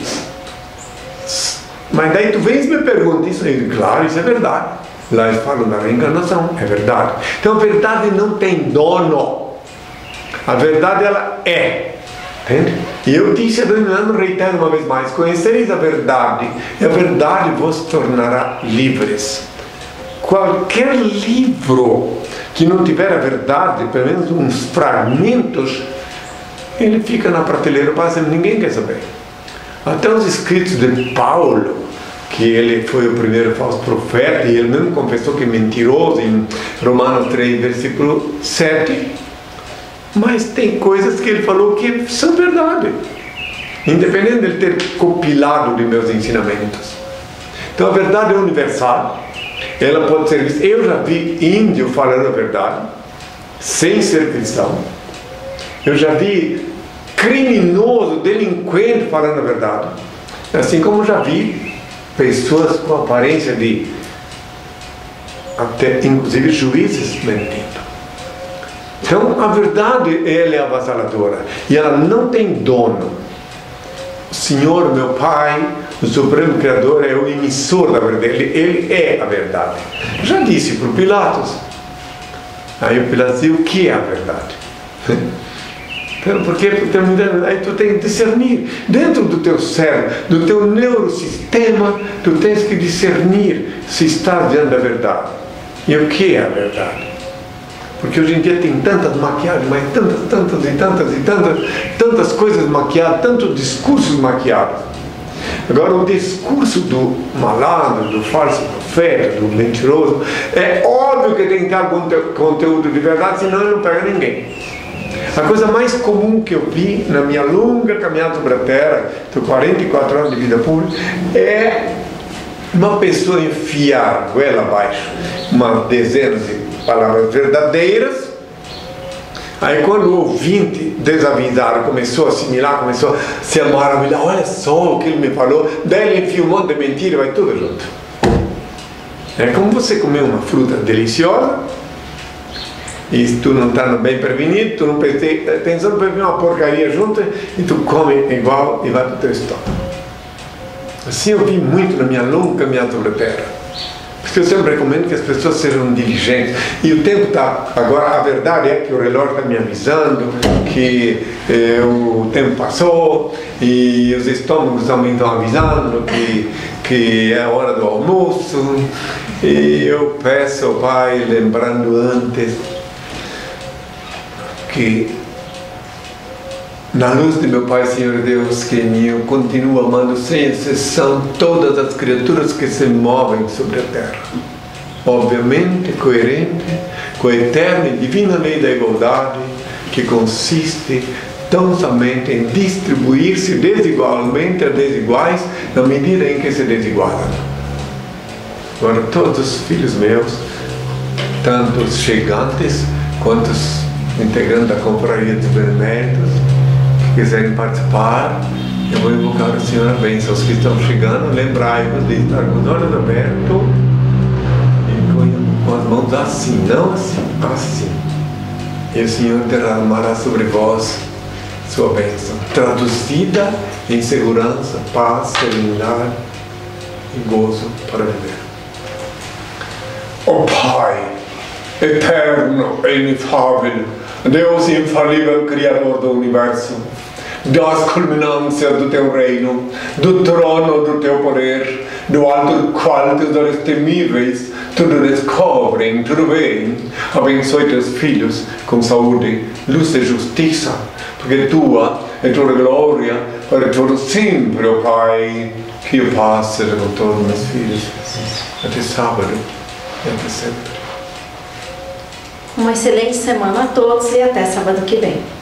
Mas daí tu vens e me pergunta isso aí, claro, isso é verdade. Lá eles falam da reencarnação, é verdade. Então a verdade não tem dono. A verdade, ela é. Entende? E eu disse, Adriano, reitero uma vez mais, conhecereis a verdade, e a verdade vos tornará livres. Qualquer livro que não tiver a verdade, pelo menos uns fragmentos, ele fica na prateleira, passa, ninguém quer saber. Até os escritos de Paulo, que ele foi o primeiro falso profeta, e ele mesmo confessou que é mentiroso em Romanos três, versículo sete. Mas tem coisas que ele falou que são verdade, independente de ele ter compilado de meus ensinamentos. Então a verdade é universal, ela pode ser vista. Eu já vi índio falando a verdade sem ser cristão. Eu já vi criminoso, delinquente falando a verdade, assim como já vi pessoas com aparência de, até inclusive juízes, mentindo. Então a verdade, ela é avassaladora e ela não tem dono. O Senhor, meu Pai, o Supremo Criador, é o emissor da verdade, ele, ele é a verdade. Já disse para o Pilatos. Aí o Pilatos disse: o que é a verdade? Porque aí tu tem que discernir dentro do teu cérebro, do teu neurosistema, tu tens que discernir se estás diante da verdade. E o que é a verdade? Porque hoje em dia tem tantas maquiagens, mas tantas, tantas e tantas e tantas, tantas coisas maquiadas, tantos discursos maquiados. Agora o discurso do malandro, do falso profeta, do mentiroso, é óbvio que tem que ter algum conteúdo de verdade, senão ele não pega ninguém. A coisa mais comum que eu vi na minha longa caminhada sobre a Terra, estou quarenta e quatro anos de vida pública, é uma pessoa enfiar goela abaixo umas dezenas de palavras verdadeiras. Aí quando o ouvinte desavisado começou a assimilar, começou a se maravilhar, olha só o que ele me falou, daí ele enfia um monte de mentira e vai tudo junto. É como você comer uma fruta deliciosa, e se tu não está bem prevenido, tu não prestei atenção, vai vir uma porcaria junto e tu come igual e vai para o teu estômago. Assim eu vi muito na minha longa caminhada sobre a Terra. Porque eu sempre recomendo que as pessoas sejam diligentes. E o tempo está... Agora, a verdade é que o relógio está me avisando que eh, o tempo passou, e os estômagos também estão avisando que, que é a hora do almoço. E eu peço ao Pai, lembrando antes, que na luz de meu Pai, Senhor Deus, que eu continuo amando sem exceção todas as criaturas que se movem sobre a terra, obviamente coerente com a eterna e divina lei da igualdade, que consiste tão somente em distribuir-se desigualmente a desiguais na medida em que se desigualam. Agora todos os filhos meus, tanto os chegantes quanto os integrantes da Confraria dos Beneméritos, que quiserem participar, eu vou invocar o Senhor a bênção. Os que estão chegando, lembrai-vos de estar com os olhos abertos e com, com as mãos assim, não assim, assim. E o Senhor derramará sobre vós sua bênção, traduzida em segurança, paz, serenidade e gozo para viver. Ó Pai eterno e inefável, Deus infalível, Criador do Universo, das culminâncias do Teu reino, do trono do Teu poder, do alto do qual Teus olhos temíveis tudo descobrem, tudo veem. Abençoe Teus filhos com saúde, luz e justiça, porque Tua é Tua glória para todo sempre, ó Pai. Que a paz seja com todos meus filhos, até sábado e até sempre. Uma excelente semana a todos e até sábado que vem.